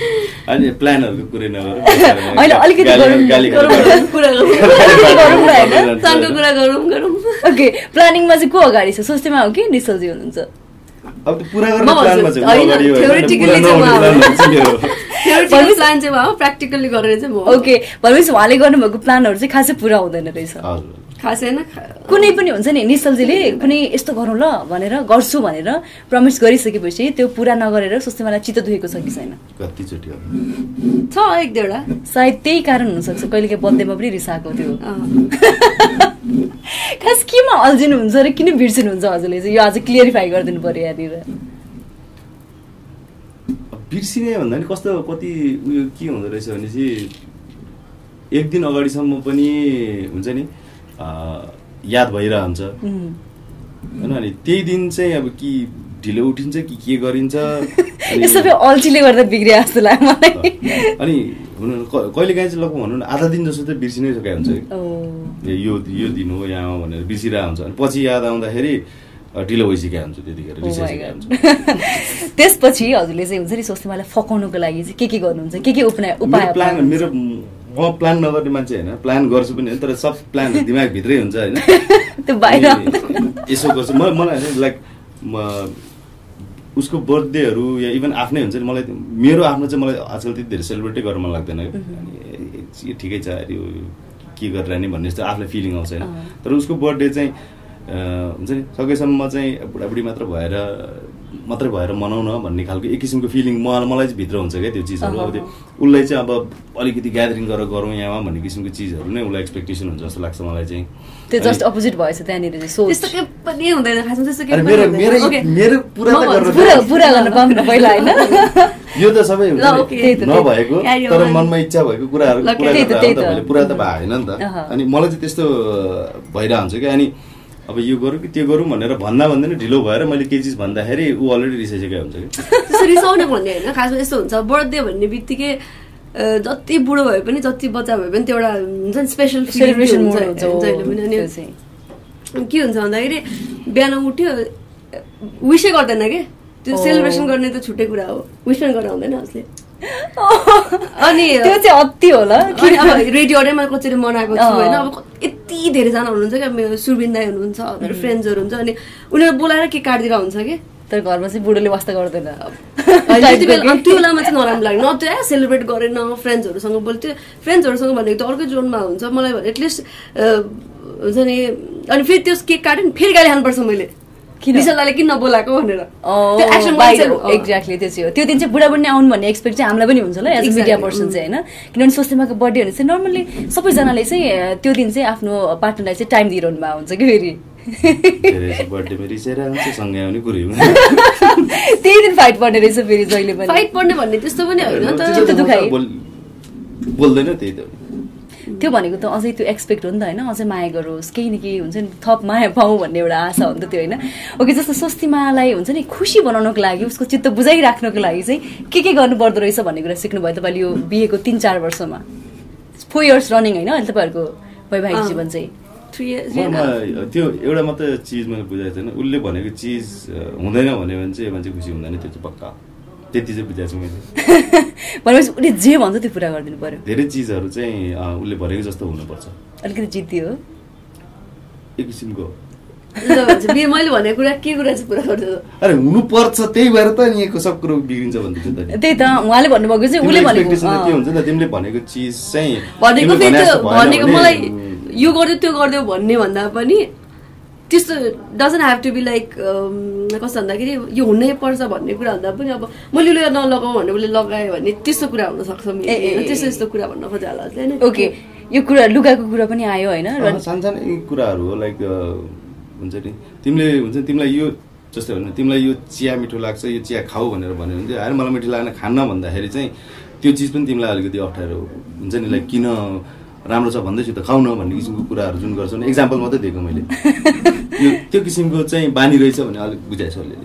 अनि प्लानहरूको कुरै नगरौँ होइन अलिकति गरौँ गाली कुरा गरौँ गरौँ न होइन चाङको कुरा गरौँ गरौँ ओके प्लानिङमा चाहिँ को अगाडि छ स्वस्तिमा हो कि निश्चलजी हुनुहुन्छ अब त्यो पुरा गर्ने प्लानमा चाहिँ होइन, अगाडि हो होइन, theoretically पुरा चाहिँ नहुने उहाँ प्लान चाहिँ मेरो। theoretical plan चाहिँ भयो प्र्याक्टिकली गरेर चाहिँ भयो ओके भनेपछि उहाँले गर्नुभएको प्लानहरू चाहिँ खासै पुरा हुँदैन रहेछ हजुर खासै होइन कुनै पनि हुन्छ नि निश्चलजीले कुनै यस्तो गरौँ ल भनेर गर्छु भनेर प्रमिस गरिसकेपछि त्यो पुरा नगरेर स्वस्तिमालाई चित्त दुखेको छ कि छैन कतिचोटि हो छ एक दुईवटा सायद त्यही कारण हुनसक्छ कहिलेकाहीँ बर्थडेमा पनि रिसाएको थियो खास केमा अल्झिनुहुन्छ र किन बिर्सिनुहुन्छ हजुरले चाहिँ यो आज क्लियरिफाई गरिदिनु पर्यो यहाँनिर बिर्सिने भन्दा नि कस्तो कति उयो के हुँदो रहेछ भनेपछि एक दिन अगाडिसम्म पनि हुन्छ नि याद भइरहन्छ होइन अनि त्यही दिन चाहिँ अब कि ढिलो उठिन्छ कि के गरिन्छ यो सबै अल्छीले गर्दा बिग्रिया जस्तो लाग्यो मलाई अनि हुनु कहिले काहीँ चाहिँ लगभग भनौँ न आधा दिन जस्तो चाहिँ बिर्सिनै सकेको हुन्छ कि यो यो दिन हो यहाँ भनेर बिर्सिरहेको हुन्छ अनि पछि याद आउँदाखेरि ढिलो भइसकेको हुन्छ त्यतिखेर रिसाइसकेको हुन्छ त्यसपछि हजुरले चाहिँ हुन्छ नि स्वस्तिमालाई फकाउनुको लागि चाहिँ के के गर्नुहुन्छ के के उपाय उपाय प्लान मेरो म प्लान नगर्ने मान्छे होइन प्लान गर्छु पनि तर सब प्लान दिमागभित्रै हुन्छ होइन त्यो बाहिर यसो गर्छु म मलाई लाइक म उसको बर्थडेहरू या इभन आफ्नै हुन्छ नि मलाई मेरो आफ्नो चाहिँ मलाई आजकल त्यति धेरै सेलिब्रेटै गर्न मन लाग्दैन कि ठिकै छ यो के गरेर नि भन्ने जस्तो आफूलाई फिलिङ आउँछ होइन तर उसको बर्थडे चाहिँ हुन्छ नि सकेसम्म चाहिँ बुढाबुढी मात्र भएर मात्रै भएर मनाउन भन्ने खालको एक किसिमको फिलिङ मलाई मलाई चाहिँ भित्र हुन्छ क्या त्यो चिजहरू अब त्यो उसलाई चाहिँ अब अलिकति ग्यादरिङ गरेर गरौँ यहाँ भन्ने किसिमको चिजहरू नै उसलाई एक्सपेक्टेसन हुन्छ जस्तो लाग्छ मलाई चाहिँ त्यो जस्ट अपोजिट भएछ त्यहाँनिर चाहिँ सोच त्यस्तो के पनि हुँदैन खासमा त्यस्तो के मेरो मेरो मेरो पुरा पुरा पुरा गर्न पाउनु पहिला होइन यो त सबै हुन्छ नभएको तर मनमा इच्छा भएको कुराहरू पुरा त भए होइन नि त अनि मलाई चाहिँ त्यस्तो भइरहन्छ क्या अनि अब यो गरौँ कि त्यो गरौँ भनेर भन्दा भन्दैन ढिलो भएर मैले केही चिज भन्दाखेरि ऊ अलरेडी रिसाइसकेको हुन्छ कि त्यस्तो रिसाउने भन्ने होइन खासमा यस्तो हुन्छ बर्थडे भन्ने बित्तिकै जति बुढो भए पनि जति बच्चा भए पनि त्यो एउटा हुन्छ नि स्पेसल सेलिब्रेसन हुन्छ जहिले पनि अनि के हुन्छ भन्दाखेरि बिहान उठ्यो विसै गर्दैन कि त्यो सेलिब्रेसन गर्ने त छुट्टै कुरा हो विस पनि गरेर हुँदैन उसले अनि त्यो चाहिँ अति होला अब रेडियोमा कसरी मनाएको छु होइन अब यति धेरैजना हुनुहुन्छ क्या मेरो सुरबिन दाई हुनुहुन्छ मेरो फ्रेन्ड्सहरू हुन्छ अनि उनीहरू बोलाएर के काटिदिएर हुन्छ कि तर घरमा चाहिँ बुढोले वास्ता गर्दैन त्यति बेला त्यो बेलामा चाहिँ नराम्रो लाग्यो न त्यो सेलिब्रेट गरेन फ्रेन्ड्सहरूसँग बोल्थ्यो फ्रेन्ड्सहरूसँग भनेको त अर्कै जोनमा हुन्छ मलाई एटलिस्ट हुन्छ नि अनि फेरि त्यो केक काट्यो नि फेरि गाली खानुपर्छ मैले निशलदाले किन नबोलाएको भनेर एक्ज्याक्टली त्यो चाहिँ हो त्यो दिन चाहिँ बुढाबुढी आउनु भन्ने एक्सपेक्ट चाहिँ हामीलाई पनि हुन्छ ल एज अ मिडिया पर्सन चाहिँ होइन किनभने स्वस्तिमाको बर्थडे भने चाहिँ नर्मल्ली सबैजनाले चाहिँ त्यो दिन चाहिँ आफ्नो पार्टनरलाई चाहिँ टाइम दिइरहनु भएको हुन्छ कि फेरि त्यही दिन फाइट पर्ने रहेछ फेरि जहिले पनि फाइट पर्ने भन्ने त्यस्तो पनि होइन चित्त दुखाइ बोल्दैन त्यही त त्यो भनेको त अझै त्यो एक्सपेक्ट हो नि त होइन अझै माया गरोस् केही न केही हुन्छ नि थप माया पाऊँ भन्ने एउटा आशा हो नि त त्यो होइन ओके जस्तो स्वस्तिमालाई हुन्छ नि खुसी बनाउनको लागि उसको चित्त बुझाइराख्नको लागि चाहिँ के के गर्नुपर्दो रहेछ भन्ने कुरा सिक्नुभयो तपाईँले यो बिहेको तिन चार वर्षमा फोर इयर्स रनिङ होइन अहिले तपाईँहरूको वैवाहिक जीवन चाहिँ त्यो एउटा मात्रै चिज मैले बुझाएको छैन उसले भनेको चिज हुँदैन भन्यो भने चाहिँ मान्छे खुसी हुँदैन त्यो चाहिँ पक्का त्यति चाहिँ बुझाएको छु मैले भनेपछि उसले जे भन्छ त्यो पुरा गरिदिनु पर्यो धेरै चिजहरू चाहिँ उसले भनेको जस्तो हुनुपर्छ अलिकति जिद्दी हो एक किसिमको मैले भनेको कुरा के कुरा चाहिँ पुरा गर्छ अरे हुनुपर्छ त्यही भएर त यहाँको सब कुरो बिग्रिन्छ भन्दैछु त त्यही त उहाँले भन्नुभएको चाहिँ उसले भनेको के हुन्छ नि तिमीले भनेको चिज चाहिँ भनेको भनेको मलाई यो गरिदियो त्यो गरिदियो भन्ने भन्दा पनि त्यस्तो doesn't have to be like कस्तो भन्दाखेरि यो हुनै पर्छ भन्ने कुरा भन्दा पनि अब मैले उसले नलगाऊ भने उसले लगायो भने त्यस्तो कुरा हुनसक्छ त्यस्तो यस्तो कुरा भन्न खोज्यो होला होइन ओके यो कुरा लुगाको कुरा पनि आयो होइन सानसानो कुराहरू हो लाइक हुन्छ नि तिमीले हुन्छ तिमीलाई यो जस्तो भने तिमीलाई यो चिया मिठो लाग्छ यो चिया खाऊ भनेर भन्यो भने चाहिँ मलाई मिठो लागेन खान्न भन्दाखेरि चाहिँ त्यो चिज पनि तिमीलाई अलिकति अप्ठ्यारो हुन्छ नि लाइक किन राम्रो छ भन्दैछु त खाउन भन्ने किसिमको कुराहरू जुन गर्छन् एक्जाम्पल मात्रै दिएको मैले यो त्यो किसिमको चाहिँ बानी रहेछ भने अलिक बुझाएछ अलिअलि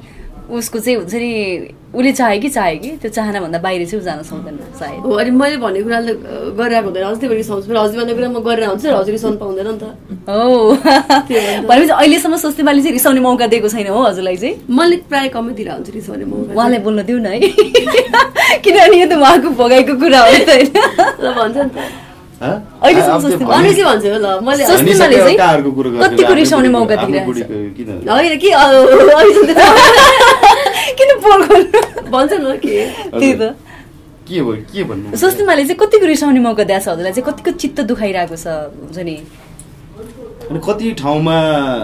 उसको चाहिँ हुन्छ नि उसले चाहे कि चाहे कि त्यो चाहना भन्दा बाहिर चाहिँ ऊ जान सक्दैन सायद हो। अनि मैले भनेको कुराले गरिरहेको हुँदैन हजुर, त्यही भएर रिसाउँछु। फेरि हजुर भनेको कुरा म गरेर आउँछु, हजुर रिसाउनु पाउँदैन नि त। हो भनेपछि अहिलेसम्म स्वस्तिमाले चाहिँ रिसाउने मौका दिएको छैन हो हजुरलाई चाहिँ? मैले प्रायः कमै दिएर हुन्छ रिसाउने मौका। उहाँलाई बोल्न दिउँ न है, किनभने यो त उहाँको भोगाइको कुरा हो त होइन? ल भन्छ नि त अहिलेसम्म स्वस्ति अनिसी भन्छ ल मैले स्वस्तिमाले चाहिँ कतिको रिसाउने मौका दिइरहेको छ होइन कि किन पोल भन्छ न के त्यही त के हो के भन्नु? स्वस्तिमाले चाहिँ कतिको रिसाउने मौका दिएको छ हजुरलाई चाहिँ? कतिको चित्त दुखाइरहेको छ हुन्छ नि? अनि कति ठाउँमा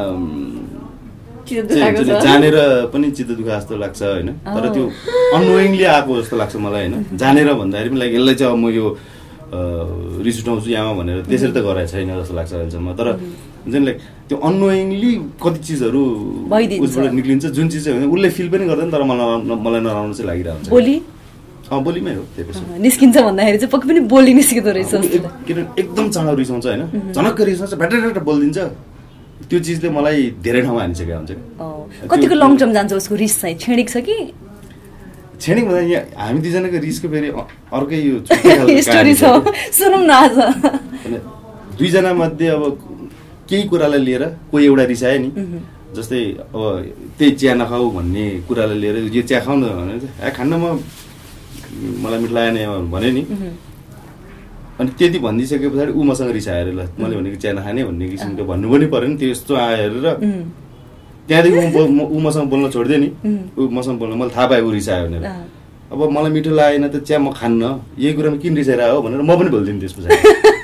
चित्त दुखाएको छ जानेर पनि चित्त दुखा जस्तो लाग्छ होइन, तर त्यो अननोइङली आएको जस्तो लाग्छ मलाई होइन। जानेर भन्दाखेरि पनि लाइक यसलाई चाहिँ अब म यो रिस उठाउँछु यहाँमा भनेर त्यसरी त गराएको छैन जस्तो लाग्छ अहिलेसम्म। तर हुन्छ नि लाइक त्यो अननोइङली कति चिजहरू उसबाट निक्लिन्छ जुन चिज चाहिँ उसले फिल पनि गर्दैन, तर मलाई मलाई नराम्रो चाहिँ लागिरहेको हुन्छ। बोली अँ बोलीमै हो त्यसपछि निस्किन्छ भन्दाखेरि चाहिँ पक्कै पनि बोली निस्किँदो रहेछ किनभने एकदम चाँडो रिसाउँछ होइन, झनक्क रिसाउँछ, भ्याटेर बोलिदिन्छ। त्यो चिजले मलाई धेरै ठाउँमा हानिसकेको हुन्छ। कतिको लङ टर्म जान्छ उसको रिस चाहिँ? क्षणिक छ कि क्षणिक भन्दा यहाँ हामी दुईजनाको रिसको फेरि अर्कै यो स्टोरी छ, सुनौँ न आज। दुईजना मध्ये अब केही कुरालाई लिएर कोही एउटा रिसायो नि, जस्तै अब त्यही चिया नखाऊ भन्ने कुरालाई लिएर यो चिया खाऊ न भने ए खान्न म मलाई मिठो लागेन भन्यो नि, अनि त्यति भनिदिइसके पछाडि ऊ मसँग रिसायो अरे ल मैले भनेको चिया नखाने भन्ने किसिमको भन्नु पनि पऱ्यो नि। त्यस्तो आयो हेरेर त्यहाँदेखि ऊ मसँग बोल्न छोडिदियो नि, ऊ मसँग बोल्न मलाई थाहा पायो ऊ रिसायो भनेर। अब मलाई मिठो लागेन त चिया म खान्न, यही कुरामा किन रिसाइरहेको हो भनेर म पनि भनिदिनु त्यस पछाडि।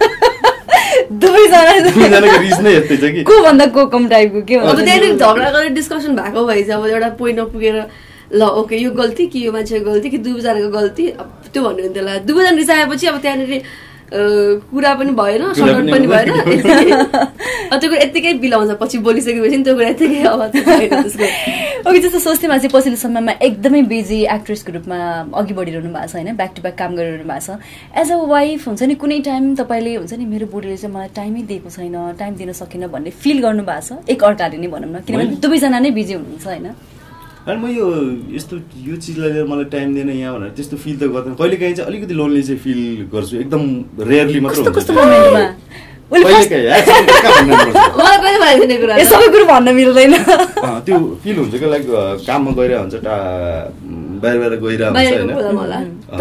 दुवैजना दुवैजनाको रिस नै यस्तै छ कि को भन्दा को कम टाइपको के अब त्यहाँनिर झगडा गरेर डिस्कसन भएको भए चाहिँ अब एउटा पोइन्टमा पुगेर ल ओके यो गल्ती कि यो मान्छेको गल्ती कि दुवैजनाको गल्ती अब त्यो भन्नु हुन्थ्यो होला। दुवैजना रिसाएपछि अब त्यहाँनिर कुरा पनि भएन, सर्ट पनि भएन, त्यो कुरा यत्तिकै बिलाउँछ पछि बोलिसकेपछि त्यो कुरा यत्तिकै अब ओके। जस्तो स्वस्तिमा चाहिँ पछिल्लो समयमा एकदमै बिजी एक्ट्रेसको रूपमा अघि बढिरहनु भएको छ होइन, ब्याक टु ब्याक काम गरिरहनु भएको छ। एज अ वाइफ हुन्छ नि कुनै टाइम तपाईँले हुन्छ नि मेरो बुढीले चाहिँ मलाई टाइमै दिएको छैन, टाइम दिन सकिनँ भन्ने फिल गर्नु भएको छ एक अर्काले नै भनौँ न, किनभने दुवैजना नै बिजी हुनुहुन्छ होइन? अनि म यो यस्तो यो चिजलाई लिएर मलाई टाइम दिएन यहाँ भनेर त्यस्तो फिल त गर्दैन। कहिले काहीँ चाहिँ अलिकति लोन्ली चाहिँ फिल गर्छु, एकदम रेयरली मात्र हुन्छ। सबै कुरो भन्न मिल्दैन, त्यो फिल हुन्छ क्या लाइक काममा गइरहेको हुन्छ, बाहिर बाहिर गइरहेको हुन्छ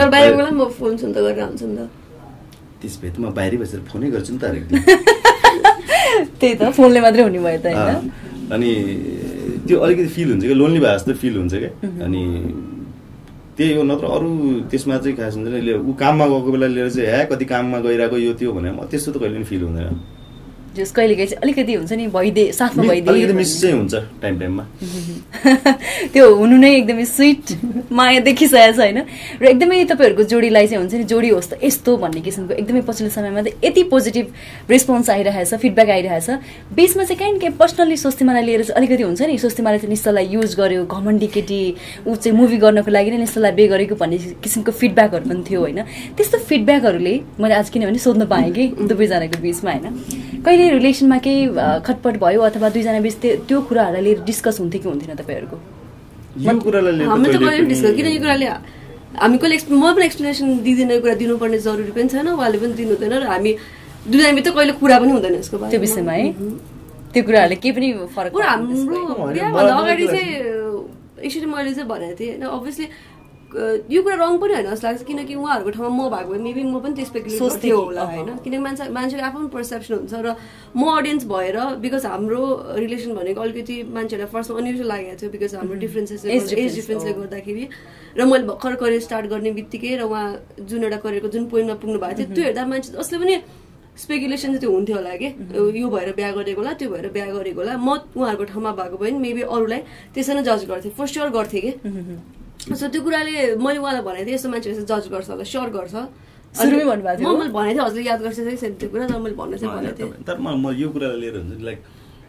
होइन। त्यस भए त म बाहिरै बसेर फोनै गर्छु नि त हरेक दिन। त्यही त फोनले मात्रै हुने भयो त होइन। अनि त्यो अलिकति फिल हुन्छ क्या, लोन्ली भए जस्तो फिल हुन्छ क्या। अनि त्यही हो, नत्र अरू त्यसमा चाहिँ खास हुन्छ नि ऊ काममा गएको बेला लिएर चाहिँ ह्या कति काममा गइरहेको यो त्यो भने म त्यस्तो त कहिले पनि फिल हुँदैन। जस कहिलेकाहीँ चाहिँ अलिकति हुन्छ नि भइदिए साथमा भइदिए अलिकति मिस चाहिँ हुन्छ टाइम टाइममा। त्यो हुनु नै एकदमै स्विट माया देखिसकेको छ होइन। र एकदमै तपाईँहरूको जोडीलाई चाहिँ हुन्छ नि जोडी होस् त यस्तो भन्ने किसिमको एकदमै पछिल्लो समयमा त यति पोजिटिभ रेस्पोन्स आइरहेछ, फिडब्याक आइरहेछ। बिचमा चाहिँ काहीँ काहीँ पर्सनली स्वस्तिमालाई लिएर चाहिँ अलिकति हुन्छ नि स्वस्तिमाले चाहिँ निश्चललाई युज गर्यो, घमण्डी केटी ऊ चाहिँ मुभी गर्नको लागि नै निश्चललाई बे गरेको भन्ने किसिमको फिडब्याकहरू पनि थियो होइन। त्यस्तो फिडब्याकहरूले मैले आज किनभने सोध्न पाएँ कि दुवैजनाको बिचमा होइन कहिले रिलेसनमा केही खटपट भयो अथवा दुईजना बिच त्यो कुराहरूलाई लिएर डिस्कस हुन्थ्यो कि हुन्थेन तपाईँहरूको? यो कुरालाई लिएर हामी त कहिले डिस्कस किन यो कुराले हामी कहिले म पनि एक्सप्लेनेसन दिँदैन, कुरा दिनुपर्ने जरुरी पनि छैन, उहाँले पनि दिनु हुँदैन, र हामी दुईजना बिच कहिले कुरा पनि हुँदैन यसको बारेमा, त्यो विषयमा है। त्यो कुराहरूले केही पनि फरक हाम्रो बिहाभन्दा अगाडि चाहिँ यसरी मैले चाहिँ भनेको थिएँ होइन। अभियसली यो कुरा रङ पनि होइन जस्तो लाग्छ, किनकि उहाँहरूको ठाउँमा म भएको भए मेबी म पनि त्यस सोच्थ्यो होला होइन, किनकि मान्छे मान्छेको आफ्नो पर्सेप्सन हुन्छ। र म अडियन्स भएर बिकज हाम्रो रिलेसन भनेको अलिकति मान्छेहरूलाई फर्स्टमा अनयुजल लागेको थियो बिकज हाम्रो डिफ्रेन्सेसले एज डिफ्रेन्सले गर्दाखेरि। र मैले भर्खर करियर स्टार्ट गर्ने बित्तिकै र उहाँ जुन एउटा करियरको जुन पोइन्टमा पुग्नु भएको थियो त्यो हेर्दा मान्छे जसले पनि स्पेकुलेसन चाहिँ त्यो हुन्थ्यो होला कि यो भएर बिहा गरेको होला त्यो भएर बिहा गरेको होला। म उहाँहरूको ठाउँमा भएको भए मेबी अरूलाई त्यसरी जज गर्थेँ, फर स्योर गर्थेँ कि। सो त्यो कुराले मैले उहाँलाई भनेको थिएँ यस्तो मान्छेले जज गर्छ होला, स्योर गर्छ। सुरुमै भन्नुभएको थियो, मैले भनेको थिएँ हजुरले याद गर्छ त्यो कुरा, तर मैले भन्नु चाहिँ भनेको थिएँ। तर म यो कुरालाई लिएर हुन्छ नि लाइक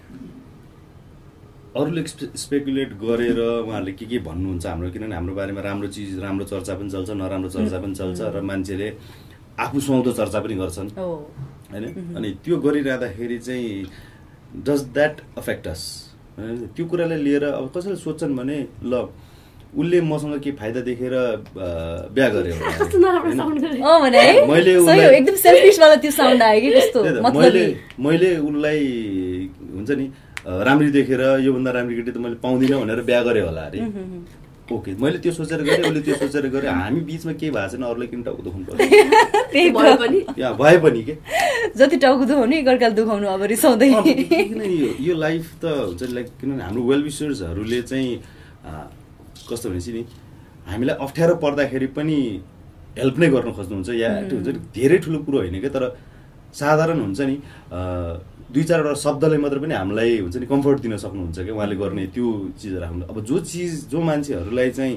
अरूले स्पेकुलेट गरेर उहाँहरूले के के भन्नुहुन्छ हाम्रो, किनभने हाम्रो बारेमा राम्रो चिज राम्रो चर्चा पनि चल्छ, नराम्रो चर्चा पनि चल्छ, र मान्छेले आफू सुहाउँदो चर्चा पनि गर्छन् होइन। अनि त्यो गरिरहँदाखेरि चाहिँ डज द्याट अफेक्ट अस? त्यो कुरालाई लिएर अब कसैले सोध्छन् भने ल उसले मसँग के फाइदा देखेर बिहा गर्यो मैले एकदम सेल्फिश वाला त्यो साउन्ड आयो कि कस्तो मैले मैले उसलाई हुन्छ नि राम्री देखेर योभन्दा राम्री केटी त मैले पाउँदिनँ भनेर बिहा गरेँ होला अरे ओके मैले त्यो सोचेर गरेँ उसले त्यो सोचेर गरेँ हामी बिचमा के भएको छैन अरूलाई किन टाउको दुखाउनु पर्छ त्यही भए पनि भए पनि के जति टाउको दुखाउनु एकअर्काले दुखाउनु अब रिसाउँदै यो लाइफ त हुन्छ लाइक किनभने हाम्रो वेल विशर्सहरूले चाहिँ कस्तो भनेपछि नि हामीलाई अप्ठ्यारो पर्दाखेरि पनि हेल्प नै गर्न खोज्नुहुन्छ या त्यो हुन्छ नि धेरै ठुलो कुरो होइन क्या तर साधारण हुन्छ नि दुई चारवटा शब्दले मात्र पनि हामीलाई हुन्छ नि कम्फर्ट दिन सक्नुहुन्छ क्या उहाँले गर्ने त्यो चिजहरू राख्नु अब जो चिज जो मान्छेहरूलाई चाहिँ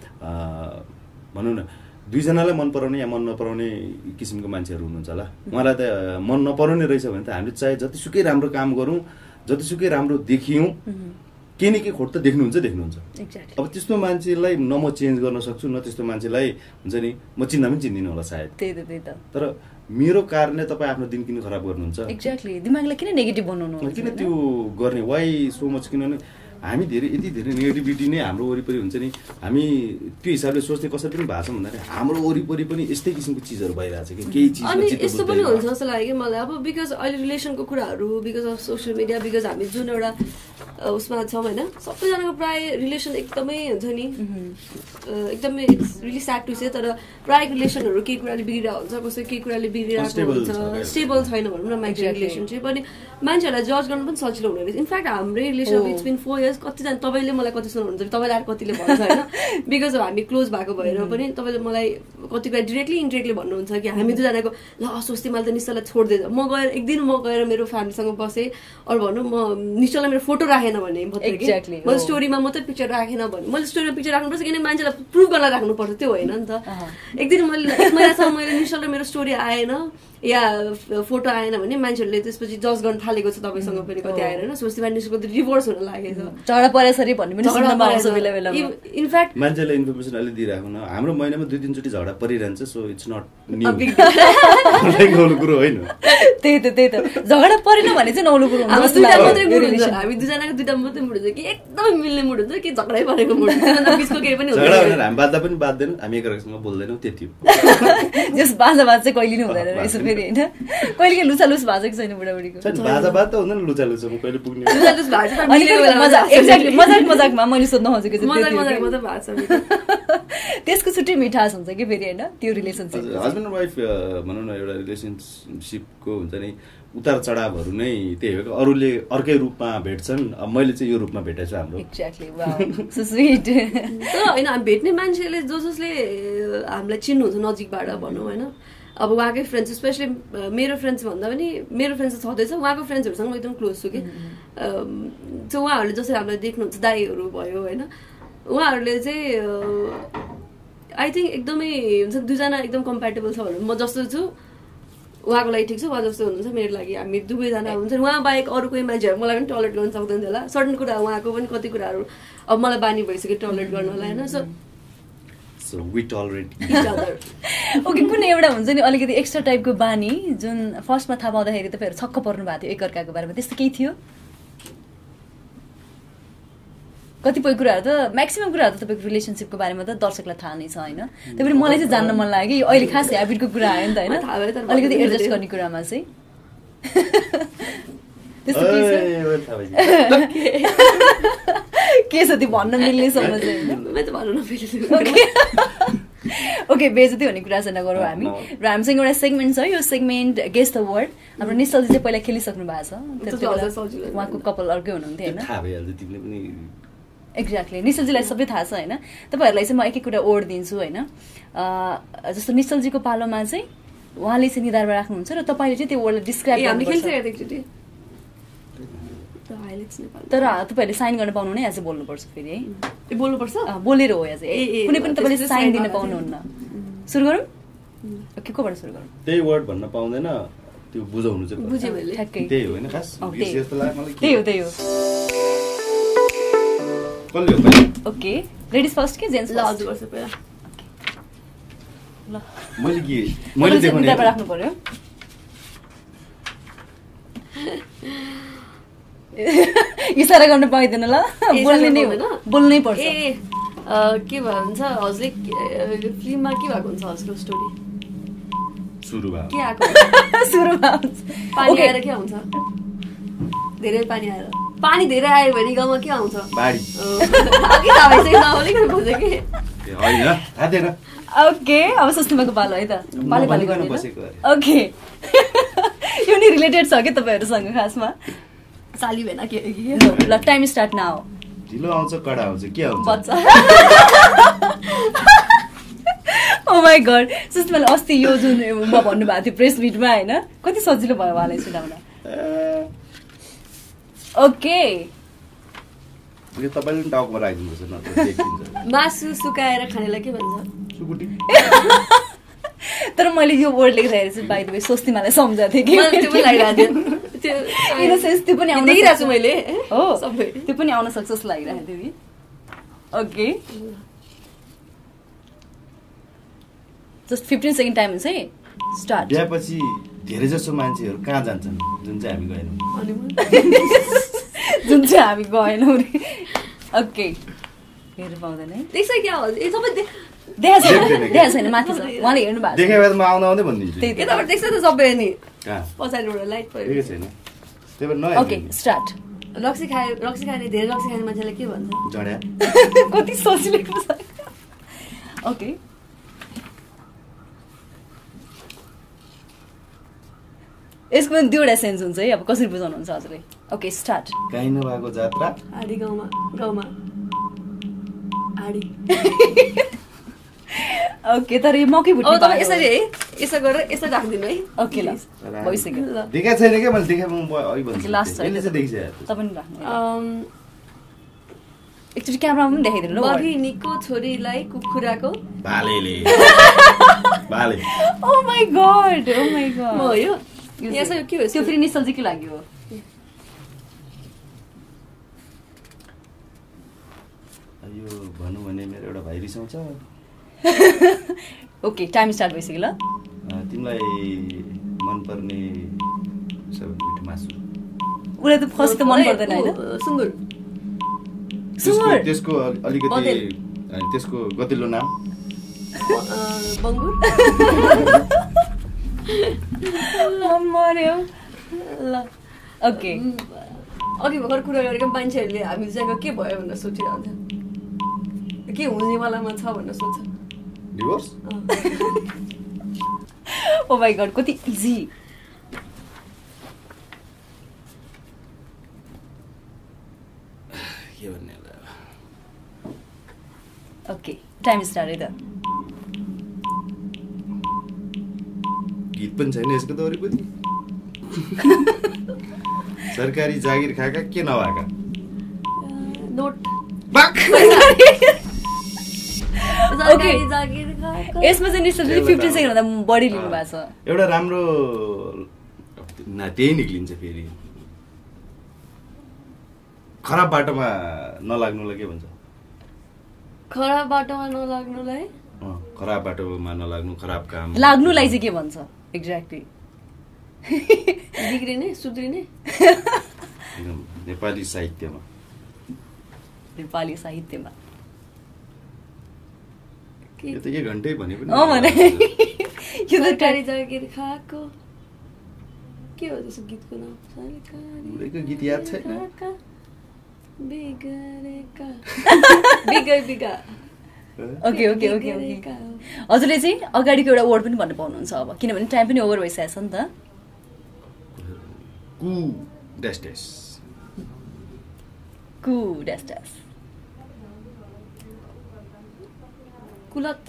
भनौँ न दुईजनालाई मन पराउने या मन नपराउने किसिमको मान्छेहरू हुनुहुन्छ होला उहाँलाई त मन नपराउने रहेछ भने त हामीले चाहे जतिसुकै राम्रो काम गरौँ जतिसुकै राम्रो देखियौँ केही न केही खोट त देख्नुहुन्छ देख्नुहुन्छ अब त्यस्तो मान्छेलाई न म चेन्ज गर्न सक्छु न त्यस्तो मान्छेलाई हुन्छ नि म चिन्दा पनि चिन्दिनँ होला सायद त्यही त त्यही त तर मेरो कारणले तपाईँ आफ्नो दिन किन खराब गर्नुहुन्छ एक्ज्याक्टली दिमागलाई किन नेगेटिभ बनाउनु किन त्यो गर्ने वाइ सो मच किनभने हामी धेरै यति धेरै नेगेटिभिटी नै हाम्रो वरिपरि हुन्छ नि हामी त्यो हिसाबले सोच्ने कसरी पनि भएको छ भन्दाखेरि हाम्रो वरिपरि पनि यस्तै किसिमको चिजहरू भइरहेछ कि केही चिज अनि यस्तो पनि हुन्छ जस्तो लाग्यो कि मलाई अब बिकज अहिले रिलेसनको कुराहरू because of social media because हामी जुन एउटा उसमा छौँ होइन सबैजनाको प्राय रिलेसन एकदमै हुन्छ नि एकदमै it's really sad to say तर प्रायः रिलेसनहरू केही कुराले बिग्रिरहेको हुन्छ कसै केही कुराले बिग्रिरहेको हुन्छ स्टेबल छैन भनौँ न मान्छे रिलेसनसिप अनि मान्छेहरूलाई जज गर्न पनि सजिलो हुने रहेछ इनफ्याक्ट हाम्रै relation it's been four years कतिजना तपाईँले मलाई कति सुन्नुहुन्छ तपाईँलाई आएर कतिले भन्छ होइन बिकज अब हामी क्लोज भएको भएर पनि तपाईँले मलाई कति कुरा डिरेक्टली इन्डिरेक्टली भन्नुहुन्छ कि हामी दुईजनाको ल अस्वस्ति मैले त निश्चललाई छोडिदिएछ म गएर एक दिन म गएर मेरो फ्यामिलीसँग बसेँ अरू भनौँ म निश्चललाई मेरो फोटो राखेन भने मैले स्टोरीमा मात्रै पिक्चर राखेन भने मैले स्टोरीमा पिक्चर राख्नुपर्छ किनकि मान्छेलाई प्रुभ गर्न राख्नुपर्छ त्यो होइन नि त एक दिन मैले एक महिनासम्म मैले निश्चल मेरो स्टोरी आएन या फोटो आएन भने मान्छेहरूले त्यसपछि जज गर्न थालेको छ तपाईँसँग पनि कति आएर होइन सोच्दै मान्छेको त रिभर्स हुन लागेको छ झगडा परेसरी भन्ने पनि सुन्नमा आउँछ बेला बेला इनफ्याक्ट मान्छेलाई इन्फर्मेसन अलि दिइराख्नु न हाम्रो महिनामा दुई तिनचोटि झगडा परिरहन्छ सो इट्स नट नौलो कुरो होइन त्यही त त्यही त झगडा परेन भने चाहिँ नौलो कुरो हुन्छ दुईटा मात्रै मुड हुन्छ हामी दुईजनाको दुईटा मात्रै मुड हुन्छ कि एकदमै मिल्ने मुड हुन्छ कि झगडै परेको मुड हुन्छ बिचको केही पनि झगडा भनेर हामी बाध्दा पनि बाध्दैनौँ हामी एकअर्कासँग बोल्दैनौँ त्यति हो जस बाजा बाज चाहिँ कहिले नै हुँदैन रहेछ फेरि होइन कहिले लुचा लुच भएको छैन बुढाबुढीको बाजा बाज त हुँदैन लुचा लुचा म कहिले पुग्ने एक्ज्याक्टली मजाक मजाकमा मैले सोध्न खोजेको त्यसको छुट्टै मिठास हुन्छ कि फेरि होइन त्यो रिलेसनसिप हस्बेन्ड एन्ड वाइफ भनौँ न एउटा रिलेसनसिपको हुन्छ नि उतार चढावहरू नै त्यही हो अरूले अर्कै रूपमा भेट्छन् अब मैले चाहिँ यो रूपमा भेटेको छु हाम्रो एक्ज्याक्टली सो स्वीट तर होइन भेट्ने मान्छेले जो जसले हामीलाई चिन्नुहुन्छ नजिकबाट भनौँ होइन अब उहाँकै फ्रेन्ड्स स्पेसली मेरो फ्रेन्ड्स भन्दा पनि मेरो फ्रेन्ड्स छँदैछ उहाँको फ्रेन्ड्सहरूसँग म एकदम क्लोज छु कि सो उहाँहरूले जसरी हामीलाई देख्नुहुन्छ दाईहरू भयो होइन उहाँहरूले चाहिँ आई थिङ्क एकदमै हुन्छ दुईजना एकदम कम्प्याटेबल छ भनेर म जस्तो छु उहाँको लागि ठिक छ उहाँ जस्तो हुनुहुन्छ मेरो लागि हामी दुवैजना हुन्छ उहाँ बाहेक अरू कोही मान्छेहरू मलाई पनि टलरेट गर्न सक्दैन होला सर्टन कुरा उहाँको पनि कति कुराहरू अब मलाई बानी भइसक्यो टलरेट गर्नलाई होइन so So we tolerate each other. Okay कुनै एउटा हुन्छ नि अलिकति एक्स्ट्रा टाइपको बानी जुन फर्स्टमा थाहा पाउँदाखेरि तपाईँहरू छक्क पर्नु भएको थियो एकअर्काको बारेमा त्यस्तो केही थियो कतिपय कुराहरू त म्याक्सिमम कुराहरू त तपाईँको रिलेसनसिपको बारेमा त दर्शकलाई थाहा नै छ होइन त्यही पनि मलाई चाहिँ जान्न मन लाग्यो कि अहिले खास ह्याबिटको कुरा आयो नि त होइन अलिकति एडजस्ट गर्ने कुरामा चाहिँ के छ त्यो भन्न मिल्नेसम्म चाहिँ ओके बेइज्जती हुने कुरा चाहिँ नगरौँ हामी र हामीसँग एउटा सेगमेन्ट छ यो सेगमेन्ट गेस द वर्ड हाम्रो निश्चलजी चाहिँ पहिला खेलिसक्नु भएको छ उहाँको कपाल अर्कै हुनुहुन्थ्यो होइन एक्ज्याक्टली निश्चलजीलाई सबै थाहा छ होइन तपाईँहरूलाई चाहिँ म एक एक कुरा वर्ड दिन्छु होइन जस्तो निश्चलजीको पालोमा चाहिँ उहाँले चाहिँ निधारमा राख्नुहुन्छ र तपाईँले चाहिँ त्यो वर्डलाई डिस्क्राइब गर्नुपर्छ तर तपाईँहरूले साइन गर्न पाउनु नै आज बोल्नुपर्छ फेरि है बोल्नुपर्छ बोलेर हो आज कुनै पनि तपाईँले साइन दिन पाउनुहुन्न सुरु गरौँ के कोबाट सुरु गरौँ त्यही वर्ड भन्न पाउँदैन त्यो बुझाउनु चाहिँ बुझ्यो मैले ठ्याक्कै त्यही हो हैन खास विशेष त लाग्छ मलाई त्यही हो त्यही हो कसले हो पहिला ओके लेडिज फर्स्ट के जेन्ट्स ल हजुर गर्छ पहिला ल मैले के मैले देखाउने राख्नु पर्यो इशारा गर्न पाइदैन ल बोल्ने नै हो बोल्नै पर्छ के भन्छ हजुरले फिल्ममा के भएको हुन्छ हजुरको स्टोरी सुरु भयो के आएको सुरुमा पानी आएर के आउँछ धेरै पानी आएर पानी धेरै आयो भने गाउँमा के आउँछ बाढी अघि थाहा भइसक्यो नभनेको खोजे कि होइन थाहा थिएन ओके अब सुस्मिमाको पालो है त पाले पाले नभनिकन गर्ने बसेको अरे। ओके यो नि रिलेटेड छ के तपाईँहरूसँग खासमा साली भेना के के ल टाइम स्टार्ट नाउ ढिलो आउँछ कडा आउँछ के आउँछ बच्चा ओ माई गॉड सुस्मिमाले अस्ति यो जुन म भन्नुभएको थियो प्रेस मिटमा होइन कति सजिलो भयो उहाँलाई सुनाउन ओके यो तपाईँले पनि टाउकोमा राखिदिनुपर्छ न त देखिन्छ मासु सुकाएर खानेलाई के भन्छ सुकुटी तर मैले यो वर्ड लेख्दाखेरि चाहिँ बाइ द वे स्वस्तिमालाई सम्झाएको थिएँ कि मलाई त्यो पनि लागिरहेको थियो इन सेन्स त्यो पनि आउन देखिरहेको छु मैले हो सबै त्यो पनि आउन सक्छ जस्तो लागिरहेको थियो कि okay just fifteen second time हुन्छ है स्टार्ट बिहापछि धेरै जसो मान्छेहरू कहाँ जान्छन् जुन चाहिँ हामी गएनौँ जुन चाहिँ हामी गएनौँ रे ओके हेर्नु पाउँदैन है देख्छ क्या हो ए सबै देख देखाएको छैन देखाएको छैन माथि छ उहाँले हेर्नु भएको देखे भए त म आउँदा आउँदै भनिदिन्छु त्यही यताबाट देख्छ त सबै नि कहाँ पछाडिबाट लाइट देखेको पऱ्यो छैन त्यही भएर नहेर्नु। ओके स्टार्ट रक्सी खाए रक्सी खाने धेरै रक्सी खाने मान्छेलाई के भन्छ जड्या कति सजिलो छ ओके यसको पनि दुईवटा सेन्स हुन्छ है अब कसरी बुझाउनुहुन्छ हजुरले ओके स्टार्ट काहीँ नभएको जात्रा आडी गाउँमा गाउँमा आडी ओके तर यो मकै अब भुट्नु तपाईँ यसरी है यसो गरेर यसो राखिदिनु है ओके ल भइसक्यो ल देखाएको छैन क्या मैले देखाएको म अघि भन्छु लास्ट छ यसले चाहिँ देखिसकेको तपाईँ पनि राख्नु अम, एकचोटि क्यामेरामा पनि देखाइदिनु ल बघिनीको छोरीलाई कुखुराको भालेले भाले oh my god oh my म गॉड हो यो यसो के हो त्यो फेरि निश्चल चाहिँ के लाग्यो यो भनौँ भने मेरो एउटा भाइ रिसाउँछ ओके टाइम स्टार्ट भइसक्यो ल अँ, तिमीलाई मनपर्ने सबैभन्दा मिठो मासु उसलाई त फर्स्ट त मन पर्दैन होइन ऊ, सुँगुर त्यसको सुँगुर त्यसको अल- अलिकति बँदेल। अनि त्यसको गतिलो नाम अ, बङ्गुर मर्यो ल ओके अघि भर्खर कुरा गरेको मान्छेहरूले हामी चाहिँ के भयो भनेर सोचिरहन्छ के हुनेवालामा छ भनेर सोध्छ डिभोर्स ओ माई गॉड कति इजी के भन्ने होला अब। ओके टाइम स्टार्ट है त गीत पनि छैन यसको त वरिपरि सरकारी जागिर खाएका के नभएका नोट बाक सरकारी जागिर खाएको। यसमा चाहिँ निश्चय फिफ्टिन सेकेन्ड भन्दा बढी लिनु भएको छ एउटा राम्रो न त्यही निक्लिन्छ फेरि खराब बाटोमा नलाग्नुलाई के भन्छ खराब बाटोमा नलाग्नुलाई अँ, खराब बाटोमा नलाग्नु खराब काम लाग्नुलाई चाहिँ के भन्छ एक्ज्याक्टली बिग्रिने सुध्रिने एकदम नेपाली साहित्यमा नेपाली साहित्यमा के- यो त एक घन्टै भने पनि अँ भने यो त सरकारी जागिर खाएको के हो त्यसको गीतको नाम सरकारी उहिलेको गीत याद छैन खाएका बिगरेका बिगै बिगा ओके ओके ओके ओके हजुरले चाहिँ अगाडिको एउटा वर्ड पनि भन्नु पाउनुहुन्छ अब किनभने टाइम पनि ओभर भइसकेको छ नि त कु ड्यास ड्यास कु ड्यास ड्यास कुलत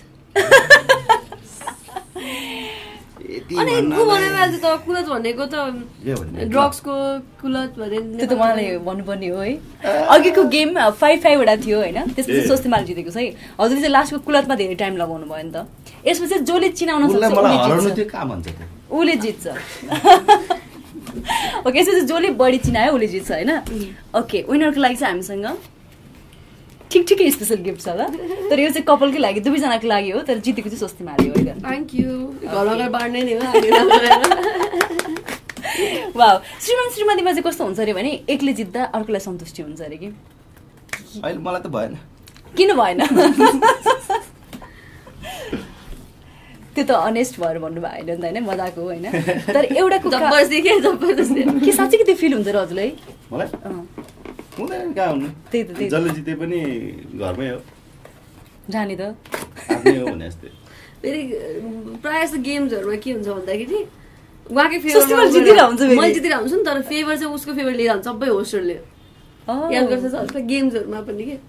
यति अनि भन्न कु भनेर आज त कुलत भनेको त के भन्ने? ड्रग्सको कुलत भने त्यो त उहाँले भन्नुपर्ने हो है अघिको गेम फाइभ फाइभवटा थियो होइन त्यसपछि ए। स्वस्तिमाले जितेको छ है हजुरले चाहिँ लास्टको कुलतमा धेरै टाइम लगाउनु भयो नि त यसमा चाहिँ जसले चिनाउन सक्छ उसलाई मलाई हराउनु उसले थियो जित्छ कहाँ भन्छ त उसले जित्छ ओके यसमा चाहिँ जसले बढी चिनायो उसले जित्छ होइन ओके विनरको लागि चाहिँ हामीसँग ठिक ठिकै स्पेसल गिफ्ट छ ल तर यो चाहिँ कपालकै लागि दुवैजनाको लागि हो तर जितेको चाहिँ स्वस्तिमाले हो है थ्याङ्क यू घरमा गएर बाँड्ने नै हो हामी वाह श्रीमान श्रीमतीमा चाहिँ कस्तो हुन्छ अरे भने एकले जित्दा अर्कोलाई सन्तुष्टि हुन्छ अरे कि अहिले मलाई त भएन किन भएन त्यो त अनेस्ट भएर भन्नुभयो होइन नि त होइन मजाक हो होइन तर एउटा जबरजस्ती के जबरजस्ती के साँच्चै कि त्यो फिल हुन्छ र हजुरलाई मलाई हुँदैन कहाँ हुनु त्यही त त्यही जसले जिते पनि घरमै हो जाने त आफ्नै हो भने जस्तै फेरि प्रायः जस्तो गेम्सहरूमा के हुन्छ भन्दाखेरि उहाँकै सुस्ती फेभर जितिरहेको हुन्छ फेरि। मैले जितिरहेको हुन्छु नि तर फेभर चाहिँ उसको फेभर लिएर हुन्छ सबै होस्टरले याद गर्छ जस्तो गेम्सहरूमा पनि के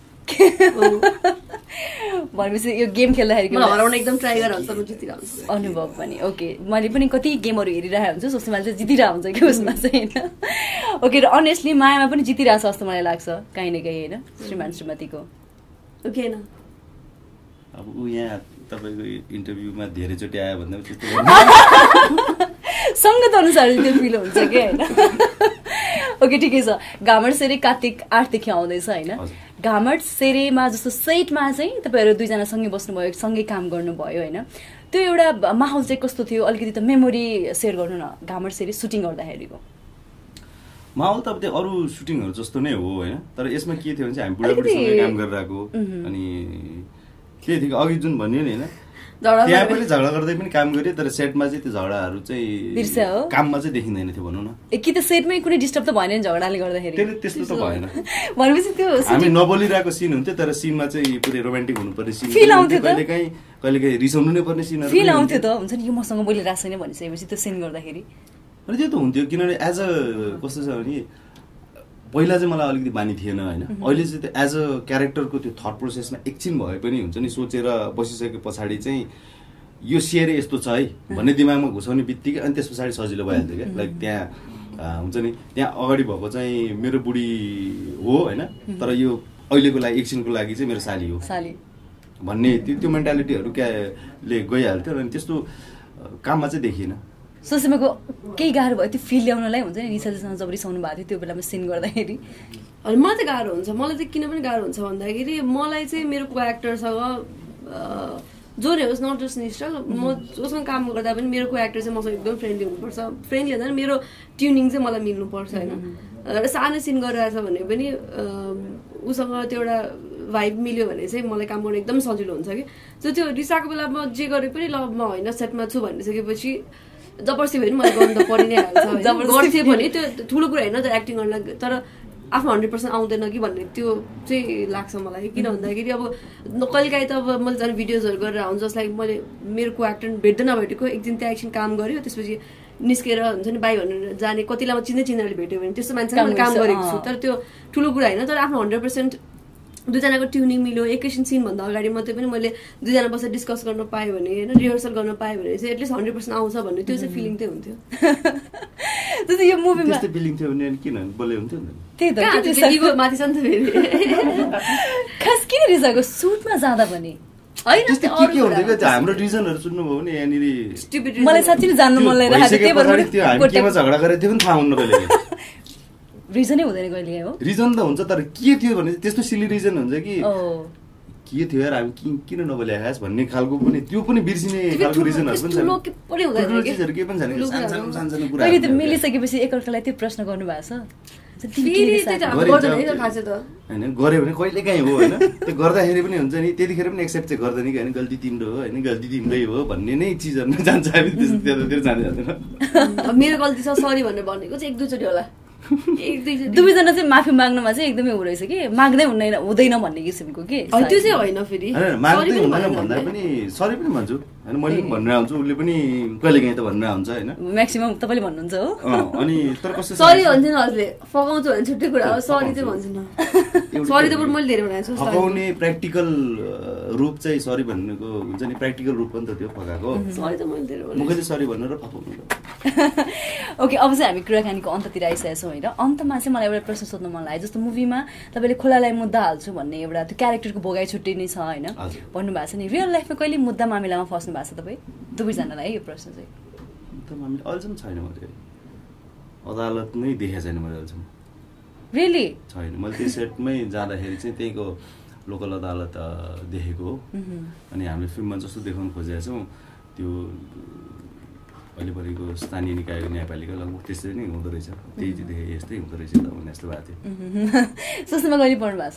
भनेपछि यो गेम खेल्दाखेरि मलाई हराउन एकदम ट्राई गरेर हुन्छ म जितिरहेको हुन्छु अनुभव पनि ओके मैले पनि कति गेमहरू हेरिरहेको हुन्छु सोच्नु चाहिँ जितिरहेको हुन्छ कि उसमा चाहिँ होइन ओके र अनेस्टली मायामा पनि जितिरहेको छ जस्तो मलाई लाग्छ काहीँ न काहीँ होइन श्रीमान श्रीमतीको ओके न अब ऊ यहाँ तपाईँको इन्टरभ्यूमा धेरैचोटि आयो भन्दा त्यस्तो सङ्गत अनुसार त्यो फिल हुन्छ कि होइन ओके ठिकै छ घामट सेरे कार्तिक आठदेखि आउँदैछ होइन घामट सेरेमा जस्तो सेटमा चाहिँ तपाईँहरू दुईजना सँगै बस्नुभयो सँगै काम गर्नुभयो होइन त्यो एउटा माहौल चाहिँ कस्तो थियो अलिकति त मेमोरी सेयर गर्नु न घामट सेरे सुटिङ गर्दाखेरिको माहौल त अब त्यो अरू सुटिङहरू जस्तो नै हो होइन तर यसमा के थियो भने चाहिँ हामी बुढाबुढीसँगै काम गरिरहेको अनि के थियो अघि जुन भन्यो नि होइन त्यहाँ पनि झगडा गर्दै पनि काम गऱ्यो तर सेटमा चाहिँ त्यो झगडाहरू चाहिँ काममा चाहिँ देखिँदैन थियो भनौँ न कि त सेटमै कुनै डिस्टर्ब त भएन नि झगडाले गर्दाखेरि त्यसले त्यस्तो त भएन भनेपछि त्यो हामी नबोलिरहेको सिन हुन्थ्यो तर सिनमा चाहिँ पुरै रोमान्टिक हुनुपर्ने सिन फिल आउँथ्यो कहिले काहीँ कहिले काहीँ रिसाउनु नै पर्ने सिनहरू फिल आउँथ्यो त हुन्छ नि यो मसँग बोलिरहेको छैन भनिसकेपछि त्यो सिन गर्दाखेरि अनि त्यो त हुन्थ्यो किनभने एज अ कस्तो छ भने पहिला चाहिँ मलाई अलिकति बानी थिएन होइन अहिले चाहिँ त्यो एज अ क्यारेक्टरको त्यो थट प्रोसेसमा एकछिन भए पनि हुन्छ नि सोचेर बसिसके पछाडि चाहिँ यो सेयर यस्तो छ है भन्ने दिमागमा घुसाउने बित्तिकै अनि त्यस पछाडि सजिलो भइहाल्थ्यो क्या लाइक त्यहाँ हुन्छ नि त्यहाँ अगाडि भएको चाहिँ मेरो बुढी हो होइन तर यो अहिलेको लागि एकछिनको लागि चाहिँ मेरो साली हो साली भन्ने त्यो त्यो मेन्टालिटीहरू क्याले गइहाल्थ्यो अनि त्यस्तो काममा चाहिँ देखिएन सुषमाको केही गाह्रो भयो त्यो फिल ल्याउनलाई हुन्छ नि निशासँग जब रिसाउनु भएको थियो त्यो बेलामा सिन गर्दाखेरि अनि मलाई चाहिँ गाह्रो हुन्छ मलाई चाहिँ किन पनि गाह्रो हुन्छ भन्दाखेरि मलाई चाहिँ मेरो को एक्टरसँग जो नै होस् नट जस्ट निश्चल म जोसँग काम गर्दा पनि मेरो को एक्टर चाहिँ मसँग एकदम फ्रेन्डली हुनुपर्छ फ्रेन्डली भन्दा पनि मेरो ट्युनिङ चाहिँ मलाई मिल्नुपर्छ होइन र सानो सिन गरिरहेछ भने पनि उसँग त्यो एउटा भाइब मिल्यो भने चाहिँ मलाई काम गर्नु एकदम सजिलो हुन्छ कि सो त्यो रिसाएको बेला म जे गरे पनि ल म होइन सेटमा छु भनिसकेपछि जबरजस्ती भने मलाई गर्नु त परि नै हाल्छ गर्थेँ भने त्यो ठुलो कुरा होइन त एक्टिङ गर्न तर आफ्नो हन्ड्रेड पर्सेन्ट आउँदैन कि भन्ने त्यो चाहिँ लाग्छ मलाई किन भन्दाखेरि अब कहिलेकाहीँ त अब मैले झन् भिडियोजहरू गरेर हुन्छ जसलाई मैले मेरो को एक्टर भेट्दै नभेटेको एक दिन त्यहाँ एकछिन काम गऱ्यो त्यसपछि निस्केर हुन्छ नि बाई भनेर जाने कतिलाई म चिन्दै चिन्दाले भेट्यो भने त्यस्तो मान्छेले मैले काम गरेको छु तर त्यो ठुलो कुरा होइन तर आफ्नो हन्ड्रेड पर्सेन्ट दुईजनाको ट्युनिङ मिल्यो एकैछिन सिनभन्दा अगाडि मात्रै पनि मैले दुईजना बसेर डिस्कस गर्न पाएँ भने होइन रिहर्सल गर्न पाएँ भने चाहिँ एटलिस्ट हन्ड्रेड पर्सेन्ट आउँछ भन्ने त्यो चाहिँ फिलिङ चाहिँ हुन्थ्यो त्यस्तो यो मुभीमा त्यस्तो फिलिङ थियो भने किन बोले हुन्थ्यो नि त्यही त माथि छ नि त फेरि खास किन रिसाएको सुटमा जाँदा पनि होइन त्यस्तो के के हुन्थ्यो क्या हाम्रो रिजनहरू सुन्नुभयो भने यहाँनिर मलाई साँच्चै नै जान्नु मन लागिरहेको थियो त्यो हामी केमा झगडा गरेको थियो पनि थाहा हुन्न कहिले रिजनै हुँदैन कहिले हो रिजन त हुन्छ तर के थियो भने त्यस्तो सिली रिजन हुन्छ कि के थियो यार हामी किन नबोले खास भन्ने खालको पनि त्यो पनि बिर्सिने खालको रिजनहरू पनि छ कहिले त मिलिसकेपछि एकअर्कालाई त्यो प्रश्न गर्नु भएको छ होइन गऱ्यो भने कहिले काहीँ हो होइन त्यो गर्दाखेरि पनि हुन्छ नि त्यतिखेर पनि एक्सेप्ट चाहिँ गर्दैन कि होइन गल्ती तिम्रो हो होइन गल्ती तिम्रै हो भन्ने नै चिजहरू जान्छ हामी त्यतातिर जाँदै जाँदैन मेरो गल्ती छ सरी भनेर भनेको चाहिँ एक दुईचोटि होला दुवैजना चाहिँ माफी माग्नुमा चाहिँ एकदमै उ रहेछ कि माग्दै हुँदैन हुँदैन भन्ने किसिमको कि त्यो चाहिँ होइन फेरि माग्दै हुँदैन भन्दा पनि सरी पनि भन्छु होइन मैले पनि भनेर आउँछु उसले पनि कहिले काहीँ त भनेर आउँछ होइन म्याक्सिमम तपाईँले भन्नुहुन्छ हो अनि तर कस्तो सरी भन्छ नि हजुरले फकाउँछु भने छुट्टै कुरा हो सरी चाहिँ भन्छु न सरी त पनि मैले धेरै भनेको छु फकाउने प्र्याक्टिकल रूप चाहिँ सरी भन्नुको हुन्छ नि प्र्याक्टिकल रूप पनि त त्यो फकाएको सरी त मैले धेरै मुखले चाहिँ सरी भनेर फकाउनु ओके अब चाहिँ हामी कुराकानीको अन्ततिर आइसकेका छौँ होइन अन्तमा चाहिँ मलाई एउटा प्रश्न सोध्नु मन लाग्यो जस्तो मुभीमा तपाईँले खोलालाई मुद्दा हाल्छु भन्ने एउटा त्यो क्यारेक्टरको भोगाइ छुट्टै नै छ होइन भन्नुभएको छ नि रियल लाइफमा कहिले मुद्दा मामिलामा फस्नु भएको छ तपाईँ दुवैजनालाई यो प्रश्न चाहिँ मुद्दा मामिला अहिलेसम्म छैन मैले अदालत नै देखेको छैन मैले अहिलेसम्म रियली छैन मैले त्यो सेटमै जाँदाखेरि चाहिँ त्यहीँको लोकल अदालत देखेको हो अनि हामीले फिल्ममा जस्तो देखाउन खोजेका छौँ त्यो अहिले परेको स्थानीय निकायको न्यायपालिका लगभग त्यस्तै नै हुँदो रहेछ त्यही चाहिँ देखेँ यस्तै हुँदो रहेछ त भन्ने जस्तो भएको थियो सुषमा कहिले पढ्नु भएको छ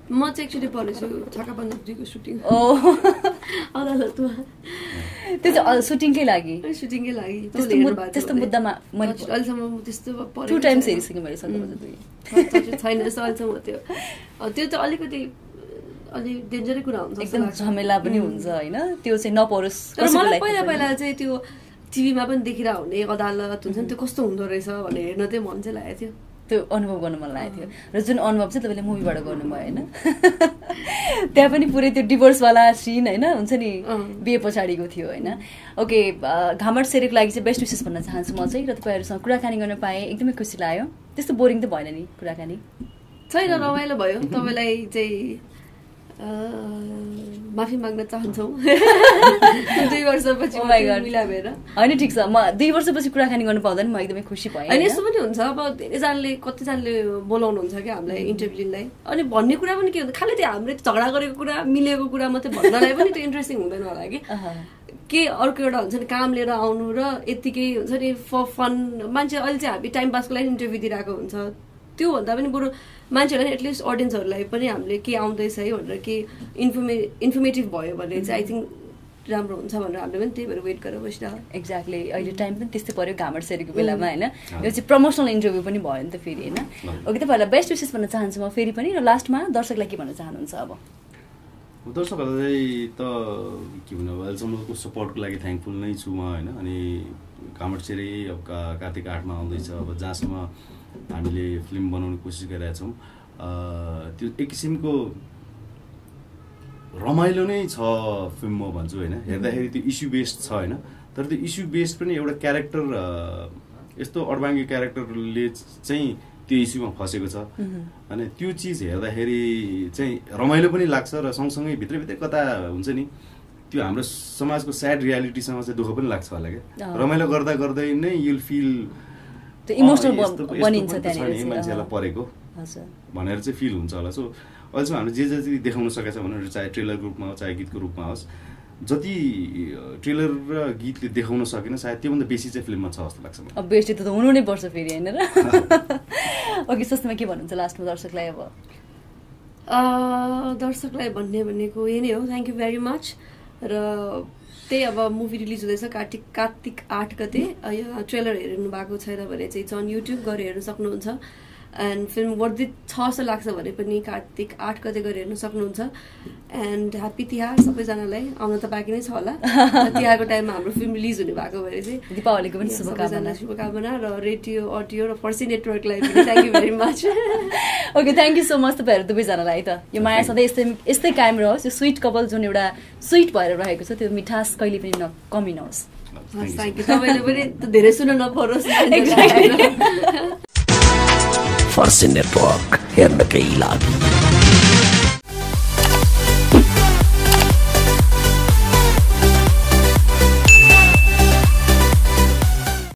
म चाहिँ एक्चुअली पढेछु छक्का पन्जा दुईको सुटिङ ओ अदालतमा त्यो चाहिँ सुटिङकै लागि सुटिङकै लागि त्यस्तो मुद्दामा मैले अहिलेसम्म म त्यस्तो टु टाइम्स हेरिसकेँ मैले छक्का पन्जा दुई छैन यस्तो अहिलेसम्म त्यो त्यो त अलिकति अलि डेन्जरै कुरा हुन्छ एकदम झमेला पनि हुन्छ होइन त्यो चाहिँ नपरोस् मलाई पहिला पहिला चाहिँ त्यो टिभीमा पनि देखिरहेको हुने अदालत हुन्छ नि त्यो कस्तो हुँदो रहेछ भनेर हेर्न चाहिँ मन चाहिँ लागेको थियो त्यो अनुभव गर्न मन लागेको थियो र जुन अनुभव चाहिँ तपाईँले मुभीबाट गर्नुभयो होइन त्यहाँ पनि पुरै त्यो डिभोर्सवाला सिन होइन हुन्छ नि बिहे पछाडिको थियो होइन ओके घामट सेरेको लागि चाहिँ बेस्ट विसेस भन्न चाहन्छु म चाहिँ र तपाईँहरूसँग कुराकानी गर्न पाएँ एकदमै खुसी लाग्यो त्यस्तो बोरिङ त भएन नि कुराकानी छैन रमाइलो भयो तपाईँलाई चाहिँ माफी माग्न चाहन्छौँ दुई वर्षपछि मिलाएर होइन ठिक छ म दुई वर्षपछि कुराकानी गर्नु पाउँदा नि म एकदमै खुसी भएँ होइन यस्तो पनि हुन्छ अब धेरैजनाले कतिजनाले बोलाउनुहुन्छ क्या हामीलाई इन्टरभ्यू लिनलाई अनि भन्ने कुरा पनि के हुन्छ खालि त्यो हामीले झगडा गरेको कुरा मिलेको कुरा मात्रै भन्नलाई पनि त्यो इन्ट्रेस्टिङ हुँदैन होला कि के अर्को एउटा हुन्छ नि काम लिएर आउनु र यत्तिकै हुन्छ नि फर फन मान्छे अहिले चाहिँ हामी टाइम पासको लागि इन्टरभ्यू दिइरहेको हुन्छ त्योभन्दा पनि बरु मान्छेहरूलाई एटलिस्ट अडियन्सहरूलाई पनि हामीले के आउँदैछ है भनेर के इन्फर्मे इन्फर्मेटिभ भयो भने चाहिँ आई थिङ्क राम्रो हुन्छ भनेर हामीले पनि त्यही भएर वेट गरेर बसिरहेको एक्ज्याक्टली अहिले टाइम पनि त्यस्तै पऱ्यो घामट सेरेको बेलामा होइन यो चाहिँ प्रमोसनल इन्टरभ्यू पनि भयो नि त फेरि होइन ओके तपाईँहरूलाई बेस्ट विसेस भन्न चाहन्छु म फेरि पनि र लास्टमा दर्शकलाई के भन्न चाहनुहुन्छ अब दर्शकहरूलाई त के भन्नु अब अहिलेसम्मको सपोर्टको लागि थ्याङ्कफुल नै छु म होइन अनि घामट सेरे अब कार्तिक आठमा आउँदैछ अब जहाँसम्म हामीले फिल्म बनाउने कोसिस गरिरहेका छौँ त्यो एक किसिमको रमाइलो नै छ फिल्म म भन्छु होइन हेर्दाखेरि त्यो इस्यु बेस्ड छ होइन तर त्यो इस्यु बेस्ड पनि एउटा क्यारेक्टर यस्तो अड्वाङ्गी क्यारेक्टरले चाहिँ त्यो इस्युमा फसेको छ अनि त्यो चिज हेर्दाखेरि चाहिँ रमाइलो पनि लाग्छ र सँगसँगै भित्रभित्रै कता हुन्छ नि त्यो हाम्रो समाजको स्याड रियालिटीसँग चाहिँ दुःख पनि लाग्छ होला क्या रमाइलो गर्दा गर्दै नै युल फिल त्यो इमोसनल बनिन्छ त्यहाँनिर मान्छेलाई परेको भनेर चाहिँ फिल हुन्छ होला सो अहिलेसम्म हामीले जे जे देखाउन सकेको छ भनेर चाहे ट्रेलर रूपमा होस् चाहे गीतको रूपमा होस् जति ट्रेलर र गीतले देखाउन सकेन सायद त्योभन्दा बेसी चाहिँ फिल्ममा छ जस्तो लाग्छ अब बेसी त हुनु नै पर्छ फेरि होइन र ओके सस्तोमा के भन्नुहुन्छ लास्टमा दर्शकलाई अब दर्शकलाई भन्ने भनेको यही नै हो थ्याङ्क यू भेरी मच र त्यही अब मुभी रिलिज हुँदैछ कार्तिक कार्तिक आठ गते ट्रेलर हेर्नु भएको छैन भने चाहिँ अन युट्युब गएर हेर्नु सक्नुहुन्छ एन्ड फिल्म वर्दित छ जस्तो लाग्छ भने पनि कार्तिक आठ गते गएर हेर्नु सक्नुहुन्छ एन्ड ह्याप्पी तिहार सबैजनालाई आउन त बाँकी नै छ होला तिहारको टाइममा हाम्रो फिल्म रिलिज हुने भएको भएर चाहिँ दीपावलीको पनि शुभकामना शुभकामना र रेडियो अडियो र फर्सी नेटवर्कलाई पनि thank you very much okay thank you so much तपाईँहरू दुवैजनालाई त यो माया सधैँ यस्तै यस्तै कायम रहोस् यो स्विट कपल जुन एउटा स्विट भएर रहेको छ त्यो मिठास कहिले पनि न कमी नहोस् थ्याङ्क यू तपाईँले पनि धेरै सुन्न नपरोस् फर्सी नेटवर्क हेर्नकै लागि